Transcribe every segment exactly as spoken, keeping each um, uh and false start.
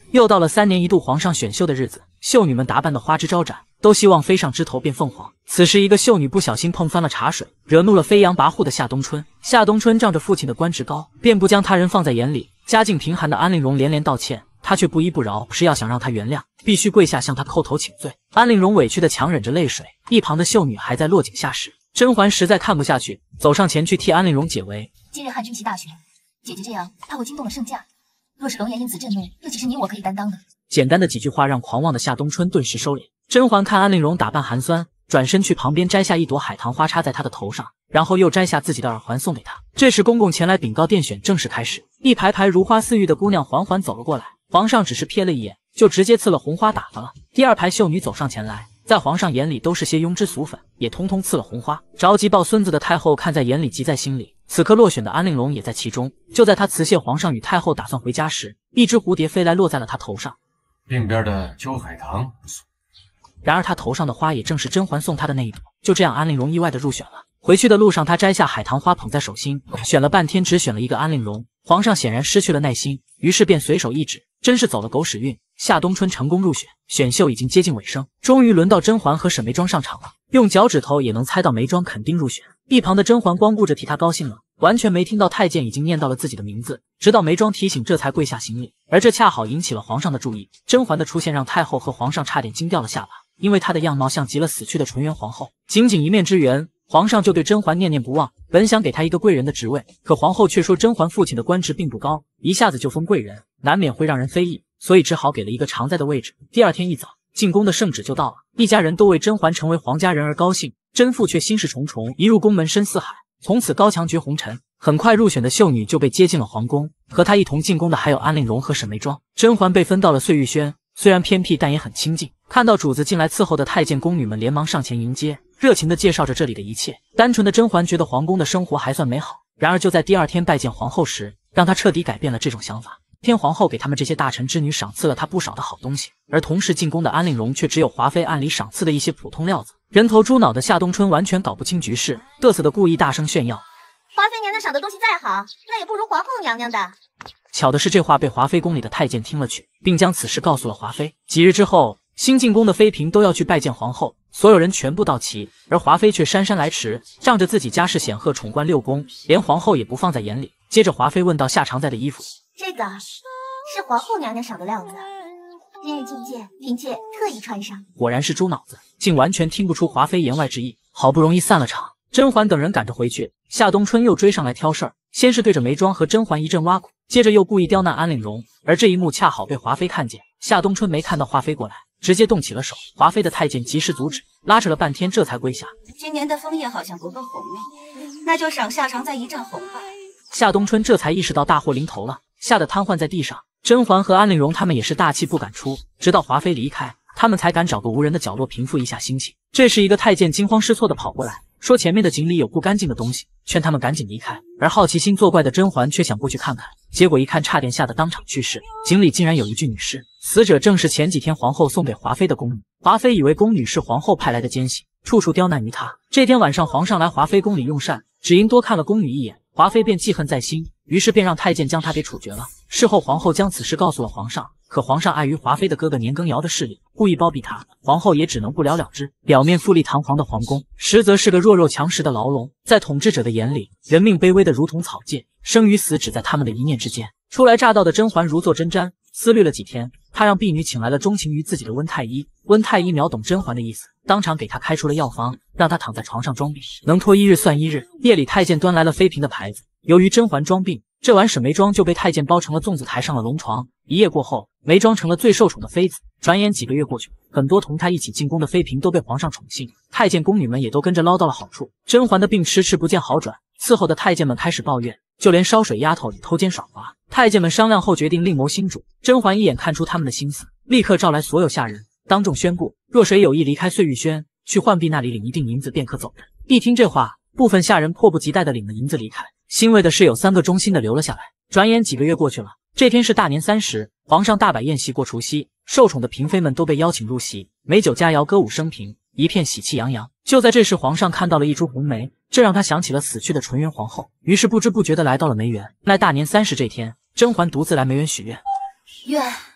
又到了三年一度皇上选秀的日子，秀女们打扮得花枝招展，都希望飞上枝头变凤凰。此时，一个秀女不小心碰翻了茶水，惹怒了飞扬跋扈的夏冬春。夏冬春仗着父亲的官职高，便不将他人放在眼里。家境贫寒的安陵容连连道歉，他却不依不饶，是要想让他原谅，必须跪下向他叩头请罪。安陵容委屈的强忍着泪水，一旁的秀女还在落井下石。甄嬛实在看不下去，走上前去替安陵容解围。 今日汉军旗大选，姐姐这样怕会惊动了圣驾。若是龙颜因此震怒，又岂是你我可以担当的？ 简单的几句话让狂妄的夏冬春顿时收敛。甄嬛看安陵容打扮寒酸，转身去旁边摘下一朵海棠花插在她的头上，然后又摘下自己的耳环送给她。这时公公前来禀告殿选正式开始，一排排如花似玉的姑娘缓缓走了过来。皇上只是瞥了一眼，就直接赐了红花打发了。第二排秀女走上前来，在皇上眼里都是些庸脂俗粉，也通通赐了红花。着急抱孙子的太后看在眼里，急在心里。此刻落选的安陵容也在其中。就在她辞谢皇上与太后打算回家时，一只蝴蝶飞来落在了她头上。 另边的秋海棠不错。 然而她头上的花也正是甄嬛送她的那一朵。就这样，安陵容意外的入选了。回去的路上，她摘下海棠花捧在手心，选了半天只选了一个安陵容。皇上显然失去了耐心，于是便随手一指，真是走了狗屎运。夏冬春成功入选，选秀已经接近尾声，终于轮到甄嬛和沈眉庄上场了。用脚趾头也能猜到眉庄肯定入选。一旁的甄嬛光顾着替她高兴了，完全没听到太监已经念到了自己的名字，直到眉庄提醒，这才跪下行礼。而这恰好引起了皇上的注意。甄嬛的出现让太后和皇上差点惊掉了下巴，因为她的样貌像极了死去的纯元皇后。仅仅一面之缘，皇上就对甄嬛念念不忘，本想给她一个贵人的职位，可皇后却说甄嬛父亲的官职并不高，一下子就封贵人，难免会让人非议，所以只好给了一个常在的位置。第二天一早，进宫的圣旨就到了，一家人都为甄嬛成为皇家人而高兴。甄父却心事重重，一入宫门深似海，从此高墙绝红尘。很快入选的秀女就被接进了皇宫，和她一同进宫的还有安陵容和沈眉庄。甄嬛被分到了碎玉轩，虽然偏僻但也很亲近。看到主子进来伺候的太监宫女们连忙上前迎接，热情地介绍着这里的一切。单纯的甄嬛觉得皇宫的生活还算美好，然而就在第二天拜见皇后时，让她彻底改变了这种想法。天皇后给他们这些大臣之女赏赐了她不少的好东西，而同时进宫的安陵容却只有华妃暗里赏赐的一些普通料子。人头猪脑的夏冬春完全搞不清局势，嘚瑟的故意大声炫耀： 华妃娘娘赏的东西再好，那也不如皇后娘娘的。 巧的是，这话被华妃宫里的太监听了去，并将此事告诉了华妃。几日之后，新进宫的妃嫔都要去拜见皇后，所有人全部到齐，而华妃却姗姗来迟，仗着自己家世显赫，宠冠六宫，连皇后也不放在眼里。接着华妃问到夏常在的衣服， 这个是皇后娘娘赏的料子，今日觐见，嫔妾特意穿上。 果然是猪脑子，竟完全听不出华妃言外之意。好不容易散了场，甄嬛等人赶着回去，夏冬春又追上来挑事儿，先是对着眉庄和甄嬛一阵挖苦，接着又故意刁难安陵容，而这一幕恰好被华妃看见。夏冬春没看到华妃过来，直接动起了手。华妃的太监及时阻止，拉扯了半天，这才归下。 今年的枫叶好像不够红啊，那就赏夏常在一丈红吧。 夏冬春这才意识到大祸临头了，吓得瘫痪在地上。甄嬛和安陵容他们也是大气不敢出，直到华妃离开，他们才敢找个无人的角落平复一下心情。这时一个太监惊慌失措地跑过来，说前面的井里有不干净的东西，劝他们赶紧离开。而好奇心作怪的甄嬛却想过去看看，结果一看差点吓得当场去世。井里竟然有一具女尸，死者正是前几天皇后送给华妃的宫女。华妃以为宫女是皇后派来的奸细，处处刁难于她。这天晚上皇上来华妃宫里用膳，只因多看了宫女一眼，华妃便记恨在心，于是便让太监将她给处决了。事后皇后将此事告诉了皇上，可皇上碍于华妃的哥哥年羹尧的势力，故意包庇她，皇后也只能不了了之。表面富丽堂皇的皇宫，实则是个弱肉强食的牢笼。在统治者的眼里，人命卑微的如同草芥，生与死只在他们的一念之间。初来乍到的甄嬛如坐针毡，思虑了几天，她让婢女请来了钟情于自己的温太医。温太医秒懂甄嬛的意思，当场给她开出了药方，让她躺在床上装病，能拖一日算一日。夜里太监端来了妃嫔的牌子，由于甄嬛装病，这晚沈眉庄就被太监包成了粽子，抬上了龙床。一夜过后，眉庄成了最受宠的妃子。转眼几个月过去，很多同她一起进宫的妃嫔都被皇上宠幸，太监宫女们也都跟着捞到了好处。甄嬛的病迟迟不见好转，伺候的太监们开始抱怨，就连烧水丫头也偷奸耍滑。太监们商量后决定另谋新主。甄嬛一眼看出他们的心思，立刻召来所有下人，当众宣布，若谁有意离开碎玉轩，去浣碧那里领一锭银子便可走人。一听这话，部分下人迫不及待地领了银子离开。欣慰的是，有三个忠心的留了下来。转眼几个月过去了，这天是大年三十，皇上大摆宴席过除夕，受宠的嫔妃们都被邀请入席，美酒佳肴，歌舞升平，一片喜气洋洋。就在这时，皇上看到了一株红梅，这让他想起了死去的纯元皇后，于是不知不觉地来到了梅园。在大年三十这天，甄嬛独自来梅园许愿， 愿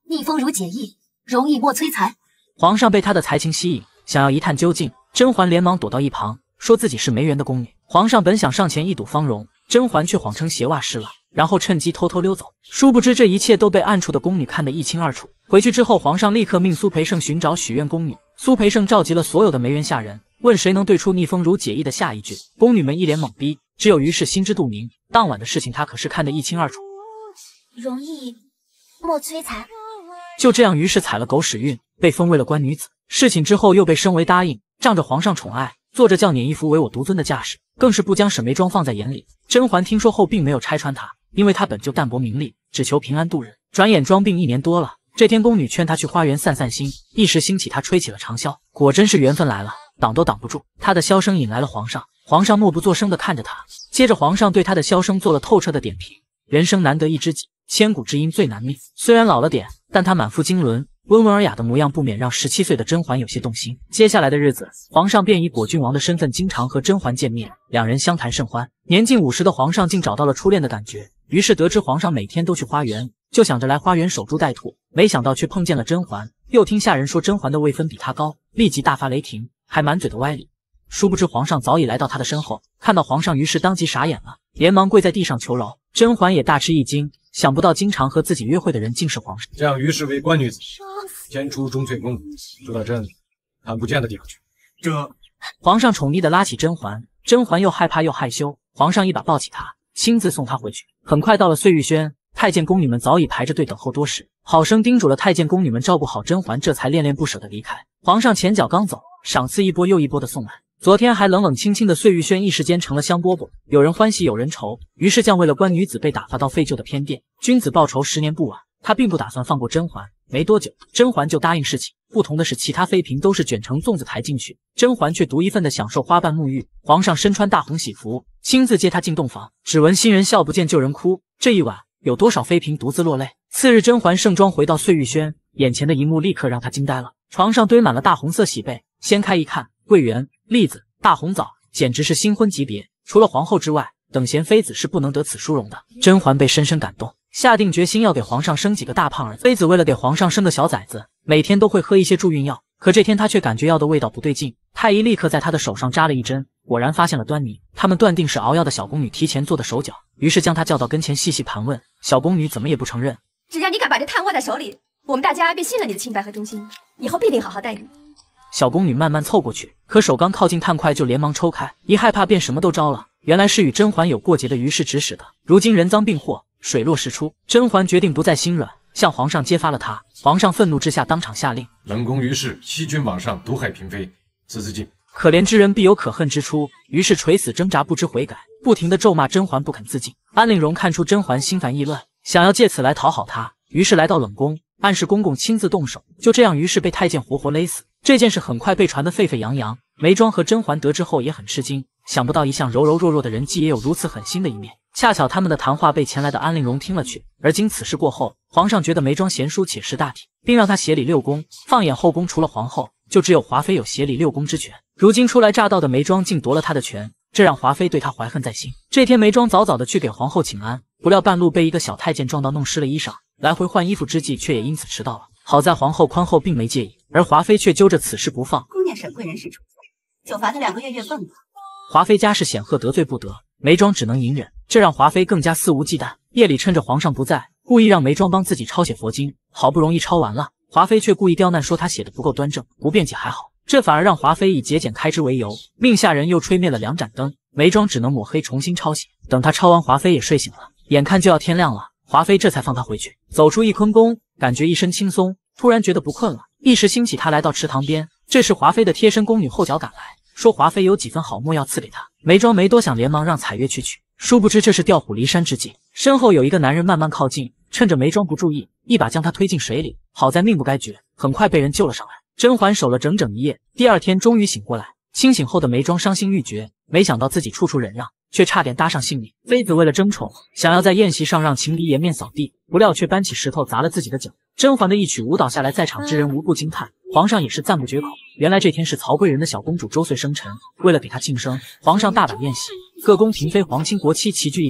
逆风如解意，容易莫摧残。 皇上被她的才情吸引，想要一探究竟。甄嬛连忙躲到一旁，说自己是梅园的宫女。皇上本想上前一睹芳容，甄嬛却谎称鞋袜湿了，然后趁机偷偷溜走。殊不知这一切都被暗处的宫女看得一清二楚。回去之后，皇上立刻命苏培盛寻找许愿宫女。苏培盛召集了所有的梅园下人，问谁能对出逆风如解意的下一句。宫女们一脸懵逼，只有于氏心知肚明，当晚的事情她可是看得一清二楚。 容易莫摧残。 就这样，于是踩了狗屎运，被封为了官女子。事情之后又被升为答应，仗着皇上宠爱，做着叫撵一夫唯我独尊的架势，更是不将沈眉庄放在眼里。甄嬛听说后并没有拆穿她，因为她本就淡泊名利，只求平安度日。转眼装病一年多了，这天宫女劝她去花园散散心，一时兴起她吹起了长箫，果真是缘分来了，挡都挡不住。她的箫声引来了皇上，皇上默不作声地看着她，接着皇上对她的箫声做了透彻的点评：人生难得一知己，千古之音最难觅。虽然老了点，但她满腹经纶，温文尔雅的模样不免让十七岁的甄嬛有些动心。接下来的日子，皇上便以果郡王的身份经常和甄嬛见面，两人相谈甚欢。年近五十的皇上竟找到了初恋的感觉，于是得知皇上每天都去花园，就想着来花园守株待兔，没想到却碰见了甄嬛。又听下人说甄嬛的位分比他高，立即大发雷霆，还满嘴的歪理。殊不知皇上早已来到他的身后，看到皇上于是当即傻眼了，连忙跪在地上求饶。甄嬛也大吃一惊，想不到经常和自己约会的人竟是皇上。 将于氏为官女子，迁出钟粹宫，住到朕看不见的地方去。这皇上宠溺地拉起甄嬛，甄嬛又害怕又害羞，皇上一把抱起她，亲自送她回去。很快到了碎玉轩，太监宫女们早已排着队等候多时，好生叮嘱了太监宫女们照顾好甄嬛，这才恋恋不舍地离开。皇上前脚刚走，赏赐一波又一波的送来。昨天还冷冷清清的碎玉轩一时间成了香饽饽，有人欢喜有人愁。于是将为了官女子被打发到废旧的偏殿，君子报仇十年不晚。他并不打算放过甄嬛，没多久甄嬛就答应事情。不同的是，其他妃嫔都是卷成粽子抬进去，甄嬛却独一份的享受花瓣沐浴。皇上身穿大红喜服，亲自接她进洞房，只闻新人笑不见旧人哭。这一晚有多少妃嫔独自落泪？次日甄嬛盛装回到碎玉轩，眼前的一幕立刻让她惊呆了。床上堆满了大红色喜被，掀开一看，桂圆、栗子、大红枣，简直是新婚级别。除了皇后之外，等闲妃子是不能得此殊荣的。甄嬛被深深感动，下定决心要给皇上生几个大胖儿子。妃子为了给皇上生个小崽子，每天都会喝一些助孕药。可这天她却感觉药的味道不对劲，太医立刻在她的手上扎了一针，果然发现了端倪。他们断定是熬药的小宫女提前做的手脚，于是将她叫到跟前细细盘问。小宫女怎么也不承认， 只要你敢把这炭握在手里，我们大家便信了你的清白和忠心，以后必定好好待你。 小宫女慢慢凑过去，可手刚靠近炭块就连忙抽开，一害怕便什么都招了。原来是与甄嬛有过节的于氏指使的，如今人赃并获，水落石出。甄嬛决定不再心软，向皇上揭发了他。皇上愤怒之下当场下令， 冷宫于氏欺君罔上，毒害嫔妃，此次禁。 可怜之人必有可恨之处，于是垂死挣扎不知悔改，不停地咒骂甄嬛不肯自尽。安陵容看出甄嬛心烦意乱，想要借此来讨好她，于是来到冷宫，暗示公公亲自动手。就这样，于是被太监活活勒死。这件事很快被传得沸沸扬扬，眉庄和甄嬛得知后也很吃惊，想不到一向柔柔弱弱的人既也有如此狠心的一面。恰巧他们的谈话被前来的安陵容听了去，而经此事过后，皇上觉得眉庄贤淑且识大体，并让她协理六宫。放眼后宫，除了皇后，就只有华妃有协理六宫之权。如今初来乍到的眉庄竟夺了她的权，这让华妃对她怀恨在心。这天眉庄早早的去给皇后请安，不料半路被一个小太监撞到，弄湿了衣裳，来回换衣服之际却也因此迟到了。好在皇后宽厚并没介意，而华妃却揪着此事不放。 姑娘沈贵人事处罪，就罚她两个月月俸吧。 华妃家世显赫，得罪不得，眉庄只能隐忍，这让华妃更加肆无忌惮。夜里趁着皇上不在，故意让眉庄帮自己抄写佛经。好不容易抄完了，华妃却故意刁难，说她写的不够端正，不辩解还好。这反而让华妃以节俭开支为由，命下人又吹灭了两盏灯。眉庄只能抹黑重新抄写。等她抄完，华妃也睡醒了，眼看就要天亮了，华妃这才放她回去。走出翊坤宫，感觉一身轻松，突然觉得不困了，一时兴起，她来到池塘边。这时华妃的贴身宫女后脚赶来，说华妃有几分好墨要赐给她。眉庄没多想，连忙让彩月去取。殊不知这是调虎离山之计，身后有一个男人慢慢靠近，趁着眉庄不注意，一把将她推进水里。好在命不该绝，很快被人救了上来。甄嬛守了整整一夜，第二天终于醒过来。清醒后的眉庄伤心欲绝，没想到自己处处忍让，却差点搭上性命。妃子为了争宠，想要在宴席上让情敌颜面扫地，不料却搬起石头砸了自己的脚。甄嬛的一曲舞蹈下来，在场之人无不惊叹，皇上也是赞不绝口。原来这天是曹贵人的小公主周岁生辰，为了给她庆生，皇上大摆宴席，各宫嫔妃、皇亲国戚齐聚一堂。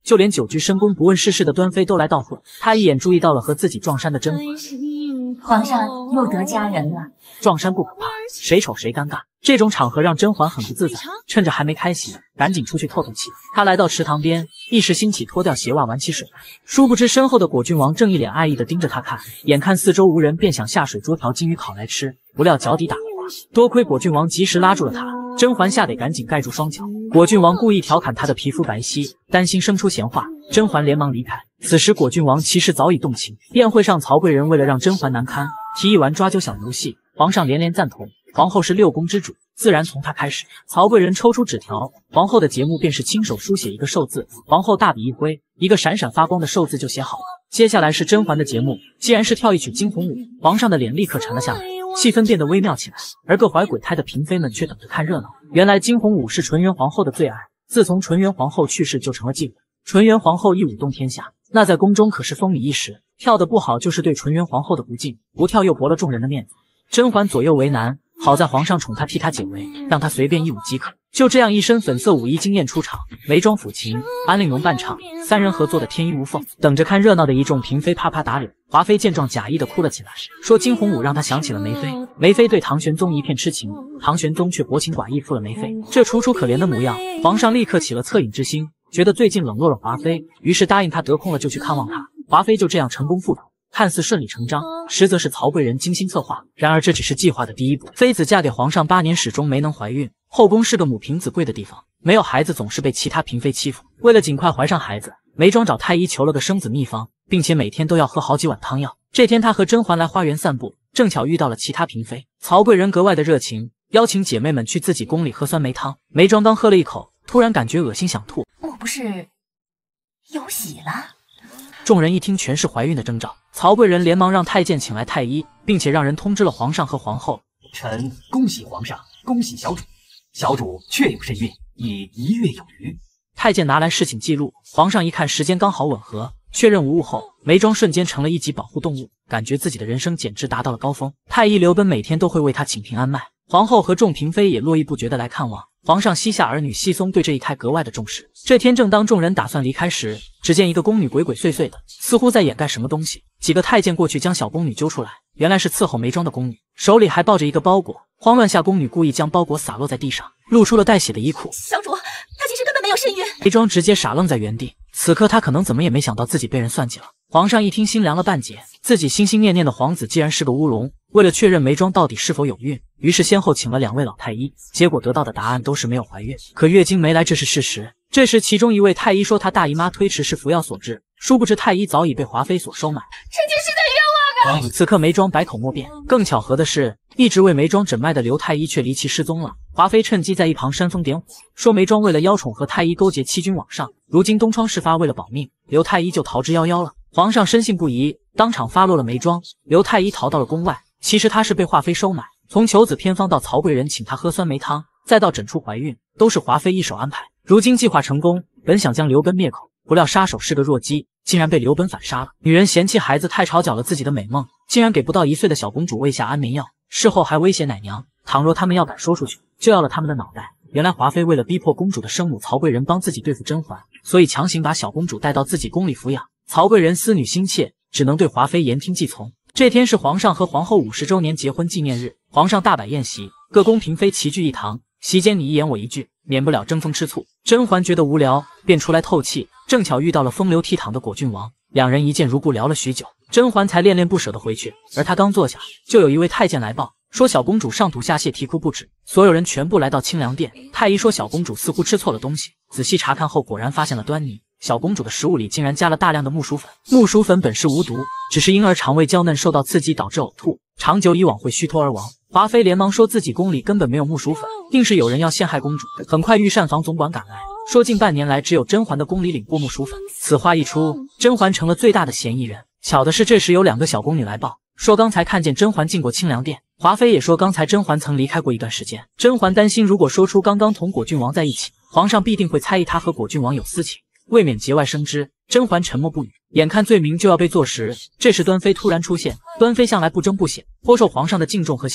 就连久居深宫不问世事的端妃都来道贺。他一眼注意到了和自己撞衫的甄嬛， 皇上又得佳人了。 撞衫不可怕，谁丑谁尴尬。这种场合让甄嬛很不自在，趁着还没开席，赶紧出去透透气。她来到池塘边，一时兴起脱掉鞋袜玩起水来。殊不知身后的果郡王正一脸爱意地盯着她看，眼看四周无人，便想下水捉条金鱼烤来吃，不料脚底打了滑，多亏果郡王及时拉住了他。甄嬛吓得赶紧盖住双脚。果郡王故意调侃她的皮肤白皙，担心生出闲话，甄嬛连忙离开。此时果郡王其实早已动情。宴会上，曹贵人为了让甄嬛难堪，提议玩抓阄小游戏，皇上连连赞同。皇后是六宫之主，自然从她开始。曹贵人抽出纸条，皇后的节目便是亲手书写一个寿字。皇后大笔一挥，一个闪闪发光的寿字就写好了。接下来是甄嬛的节目，既然是跳一曲惊鸿舞，皇上的脸立刻沉了下来，气氛变得微妙起来。而各怀鬼胎的嫔妃们却等着看热闹。原来惊鸿舞是纯元皇后的最爱，自从纯元皇后去世就成了禁舞。纯元皇后一舞动天下，那在宫中可是风靡一时，跳得不好就是对纯元皇后的不敬，不跳又驳了众人的面子。甄嬛左右为难，好在皇上宠她，替她解围，让她随便一舞即可。就这样，一身粉色舞衣惊艳出场，眉庄抚琴，安陵容伴唱，三人合作的天衣无缝。等着看热闹的一众嫔妃啪啪打脸。华妃见状，假意的哭了起来，说惊鸿舞让她想起了梅妃。梅妃对唐玄宗一片痴情，唐玄宗却薄情寡义负了梅妃，这楚楚可怜的模样，皇上立刻起了恻隐之心，觉得最近冷落了华妃，于是答应她得空了就去看望她。华妃就这样成功复主，看似顺理成章，实则是曹贵人精心策划。然而这只是计划的第一步。妃子嫁给皇上八年，始终没能怀孕。后宫是个母凭子贵的地方，没有孩子总是被其他嫔妃欺负。为了尽快怀上孩子，眉庄找太医求了个生子秘方，并且每天都要喝好几碗汤药。这天他和甄嬛来花园散步，正巧遇到了其他嫔妃。曹贵人格外的热情，邀请姐妹们去自己宫里喝酸梅汤。眉庄刚喝了一口，突然感觉恶心想吐。 我不是有喜了？ 众人一听全是怀孕的征兆，曹贵人连忙让太监请来太医，并且让人通知了皇上和皇后。 臣恭喜皇上，恭喜小主，小主确有身孕，已一月有余。 太监拿来侍寝记录，皇上一看时间刚好吻合，确认无误后，眉庄瞬间成了一级保护动物，感觉自己的人生简直达到了高峰。太医刘奔每天都会为他请平安脉，皇后和众嫔妃也络绎不绝的来看望。皇上膝下儿女熹松对这一胎格外的重视。这天正当众人打算离开时，只见一个宫女鬼鬼祟祟的，似乎在掩盖什么东西。几个太监过去将小宫女揪出来，原来是伺候眉庄的宫女，手里还抱着一个包裹。慌乱下，宫女故意将包裹洒落在地上，露出了带血的衣裤。 小主，她其实根本没有身孕。 眉庄直接傻愣在原地，此刻她可能怎么也没想到自己被人算计了。皇上一听心凉了半截，自己心心念念的皇子既然是个乌龙。为了确认眉庄到底是否有孕，于是先后请了两位老太医，结果得到的答案都是没有怀孕，可月经没来，这是事实。这时其中一位太医说他大姨妈推迟是服药所致，殊不知太医早已被华妃所收买。 臣妾是在冤枉啊！ 此刻眉庄百口莫辩，更巧合的是，一直为眉庄诊脉的刘太医却离奇失踪了。华妃趁机在一旁煽风点火，说眉庄为了邀宠和太医勾结欺君罔上，如今东窗事发，为了保命，刘太医就逃之夭夭了。皇上深信不疑，当场发落了眉庄。刘太医逃到了宫外，其实他是被华妃收买，从求子偏方到曹贵人请他喝酸梅汤，再到诊出怀孕，都是华妃一手安排。如今计划成功，本想将刘奔灭口，不料杀手是个弱鸡，竟然被刘奔反杀了。女人嫌弃孩子太吵搅了自己的美梦，竟然给不到一岁的小公主喂下安眠药，事后还威胁奶娘，倘若他们要敢说出去，就要了他们的脑袋。原来华妃为了逼迫公主的生母曹贵人帮自己对付甄嬛，所以强行把小公主带到自己宫里抚养。曹贵人思女心切，只能对华妃言听计从。这天是皇上和皇后五十周年结婚纪念日，皇上大摆宴席，各宫嫔妃齐聚一堂，席间你一言我一句，免不了争风吃醋。甄嬛觉得无聊，便出来透气，正巧遇到了风流倜傥的果郡王，两人一见如故，聊了许久，甄嬛才恋恋不舍地回去。而她刚坐下，就有一位太监来报，说小公主上吐下泻，啼哭不止。所有人全部来到清凉殿，太医说小公主似乎吃错了东西，仔细查看后果然发现了端倪。小公主的食物里竟然加了大量的木薯粉，木薯粉本是无毒，只是婴儿肠胃娇嫩受到刺激导致呕吐，长久以往会虚脱而亡。华妃连忙说自己宫里根本没有木薯粉，定是有人要陷害公主。很快御膳房总管赶来，说近半年来只有甄嬛的宫里领过木薯粉。此话一出，甄嬛成了最大的嫌疑人。巧的是这时有两个小宫女来报，说刚才看见甄嬛进过清凉殿。华妃也说刚才甄嬛曾离开过一段时间。甄嬛担心如果说出刚刚同果郡王在一起，皇上必定会猜疑她和果郡王有私情，未免节外生枝。甄嬛沉默不语，眼看罪名就要被坐实，这时端妃突然出现。端妃向来不争不显，颇受皇上的敬重和信任，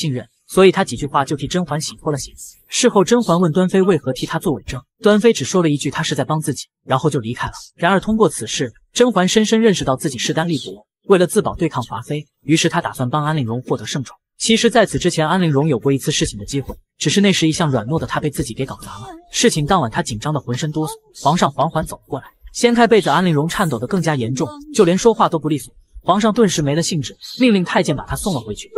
所以他几句话就替甄嬛洗脱了嫌。事后甄嬛问端妃为何替他做伪证，端妃只说了一句他是在帮自己，然后就离开了。然而通过此事，甄嬛深深认识到自己势单力薄，为了自保对抗华妃，于是他打算帮安陵容获得圣宠。其实在此之前，安陵容有过一次示警的机会，只是那时一向软弱的她被自己给搞砸了。事情当晚，她紧张的浑身哆嗦，皇上缓缓走过来，掀开被子，安陵容颤抖得更加严重，就连说话都不利索。皇上顿时没了兴致，命令太监把她送了回去。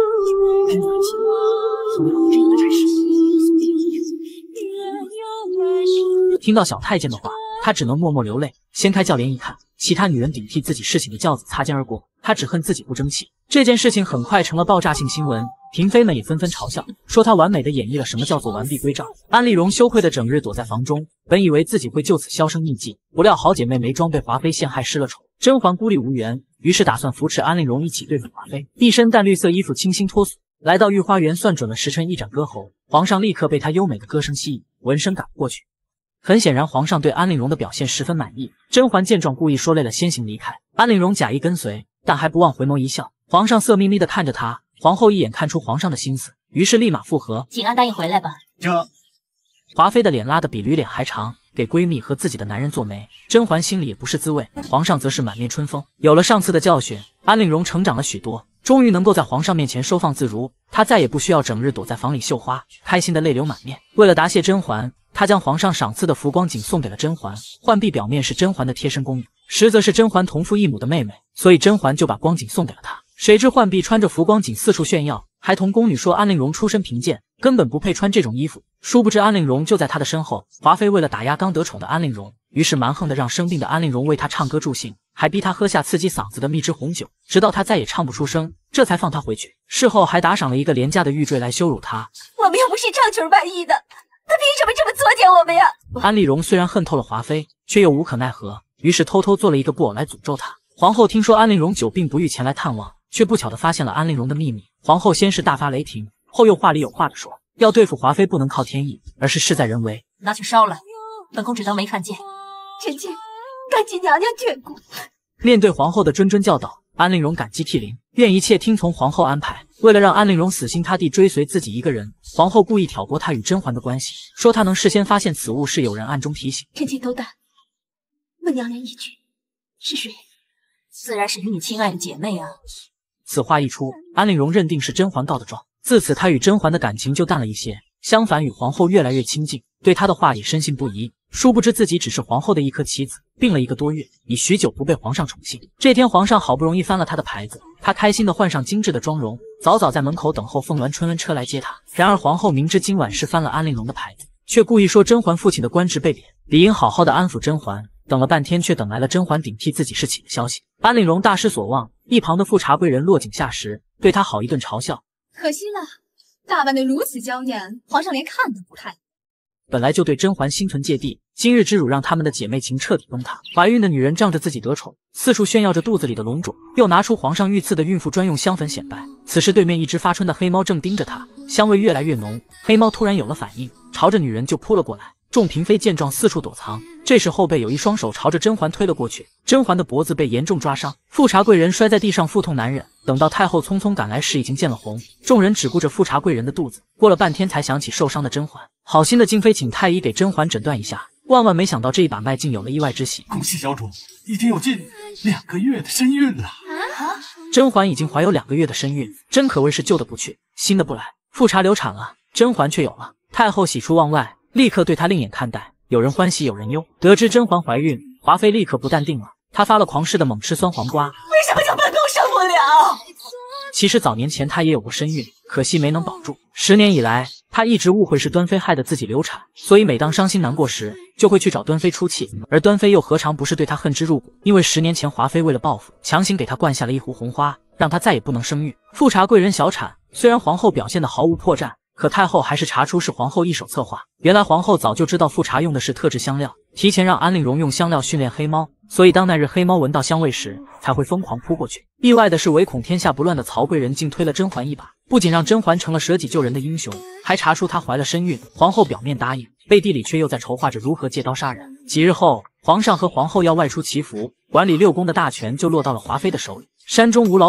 听到小太监的话，他只能默默流泪。掀开轿帘一看，其他女人顶替自己侍寝的轿子擦肩而过，他只恨自己不争气。这件事情很快成了爆炸性新闻，嫔妃们也纷纷嘲笑，说他完美的演绎了什么叫做完璧归赵。安陵容羞愧的整日躲在房中，本以为自己会就此销声匿迹，不料好姐妹眉庄被华妃陷害失了宠，甄嬛孤立无援，于是打算扶持安陵容一起对付华妃。一身淡绿色衣服清新脱俗，来到御花园，算准了时辰，一展歌喉。皇上立刻被她优美的歌声吸引，闻声赶不过去。很显然，皇上对安陵容的表现十分满意。甄嬛见状，故意说累了先行离开。安陵容假意跟随，但还不忘回眸一笑。皇上色眯眯地看着她，皇后一眼看出皇上的心思，于是立马附和：“ 请安答应回来吧。” 这华妃的脸拉得比驴脸还长，给闺蜜和自己的男人做媒，甄嬛心里也不是滋味。皇上则是满面春风。有了上次的教训，安陵容成长了许多，终于能够在皇上面前收放自如。她再也不需要整日躲在房里绣花，开心的泪流满面。为了答谢甄嬛，她将皇上赏赐的浮光锦送给了甄嬛。浣碧表面是甄嬛的贴身宫女，实则是甄嬛同父异母的妹妹，所以甄嬛就把光锦送给了她。谁知浣碧穿着浮光锦四处炫耀，还同宫女说安陵容出身贫贱，根本不配穿这种衣服。殊不知安陵容就在她的身后。华妃为了打压刚得宠的安陵容，于是蛮横的让生病的安陵容为她唱歌助兴，还逼她喝下刺激嗓子的蜜汁红酒，直到她再也唱不出声，这才放她回去。事后还打赏了一个廉价的玉坠来羞辱她。 我们又不是仗球卖艺的，他凭什么这么作践我们呀？ 安陵容虽然恨透了华妃，却又无可奈何，于是偷偷做了一个布偶来诅咒她。皇后听说安陵容久病不愈，前来探望，却不巧地发现了安陵容的秘密。皇后先是大发雷霆，后又话里有话地说，要对付华妃不能靠天意，而是事在人为。 拿去烧了，本宫只当没看见。 臣妾感激娘娘眷顾。 面对皇后的谆谆教导，安陵容感激涕零，愿一切听从皇后安排。为了让安陵容死心塌地追随自己一个人，皇后故意挑拨她与甄嬛的关系，说她能事先发现此物是有人暗中提醒。 臣妾斗胆问娘娘一句，是谁？ 自然是与你亲爱的姐妹啊。 此话一出，安陵容认定是甄嬛告的状，自此她与甄嬛的感情就淡了一些，相反与皇后越来越亲近，对她的话也深信不疑。殊不知自己只是皇后的一颗棋子，病了一个多月，已许久不被皇上宠幸。这天皇上好不容易翻了她的牌子，她开心地换上精致的妆容，早早在门口等候凤鸾春温车来接她。然而皇后明知今晚是翻了安陵容的牌子，却故意说甄嬛父亲的官职被贬，理应好好的安抚甄嬛。等了半天，却等来了甄嬛顶替自己侍寝的消息。安陵容大失所望，一旁的富察贵人落井下石，对她好一顿嘲笑。 可惜了，打扮得如此娇艳，皇上连看都不看。 本来就对甄嬛心存芥蒂，今日之辱让他们的姐妹情彻底崩塌。怀孕的女人仗着自己得宠，四处炫耀着肚子里的龙种，又拿出皇上御赐的孕妇专用香粉显摆。此时对面一只发春的黑猫正盯着她，香味越来越浓。黑猫突然有了反应，朝着女人就扑了过来。众嫔妃见状四处躲藏，这时后背有一双手朝着甄嬛推了过去，甄嬛的脖子被严重抓伤，富察贵人摔在地上腹痛难忍。等到太后匆匆赶来时，已经见了红。众人只顾着富察贵人的肚子，过了半天才想起受伤的甄嬛。好心的静妃请太医给甄嬛诊断一下，万万没想到这一把脉竟有了意外之喜。 恭喜小主，已经有近两个月的身孕了。 啊！ 甄嬛已经怀有两个月的身孕，真可谓是旧的不去，新的不来。富察流产了，甄嬛却有了。太后喜出望外，立刻对她另眼看待，有人欢喜有人忧。得知甄嬛怀孕，华妃立刻不淡定了，她发了狂似的猛吃酸黄瓜。 为什么就本宫生不了？ 其实早年前她也有过身孕，可惜没能保住。十年以来，她一直误会是端妃害得自己流产，所以每当伤心难过时，就会去找端妃出气。而端妃又何尝不是对她恨之入骨？因为十年前华妃为了报复，强行给她灌下了一壶红花，让她再也不能生育。富察贵人小产，虽然皇后表现得毫无破绽，可太后还是查出是皇后一手策划。原来皇后早就知道富察用的是特制香料，提前让安陵容用香料训练黑猫，所以当那日黑猫闻到香味时，才会疯狂扑过去。意外的是，唯恐天下不乱的曹贵人竟推了甄嬛一把，不仅让甄嬛成了舍己救人的英雄，还查出她怀了身孕。皇后表面答应，背地里却又在筹划着如何借刀杀人。几日后，皇上和皇后要外出祈福，管理六宫的大权就落到了华妃的手里。山中无老虎，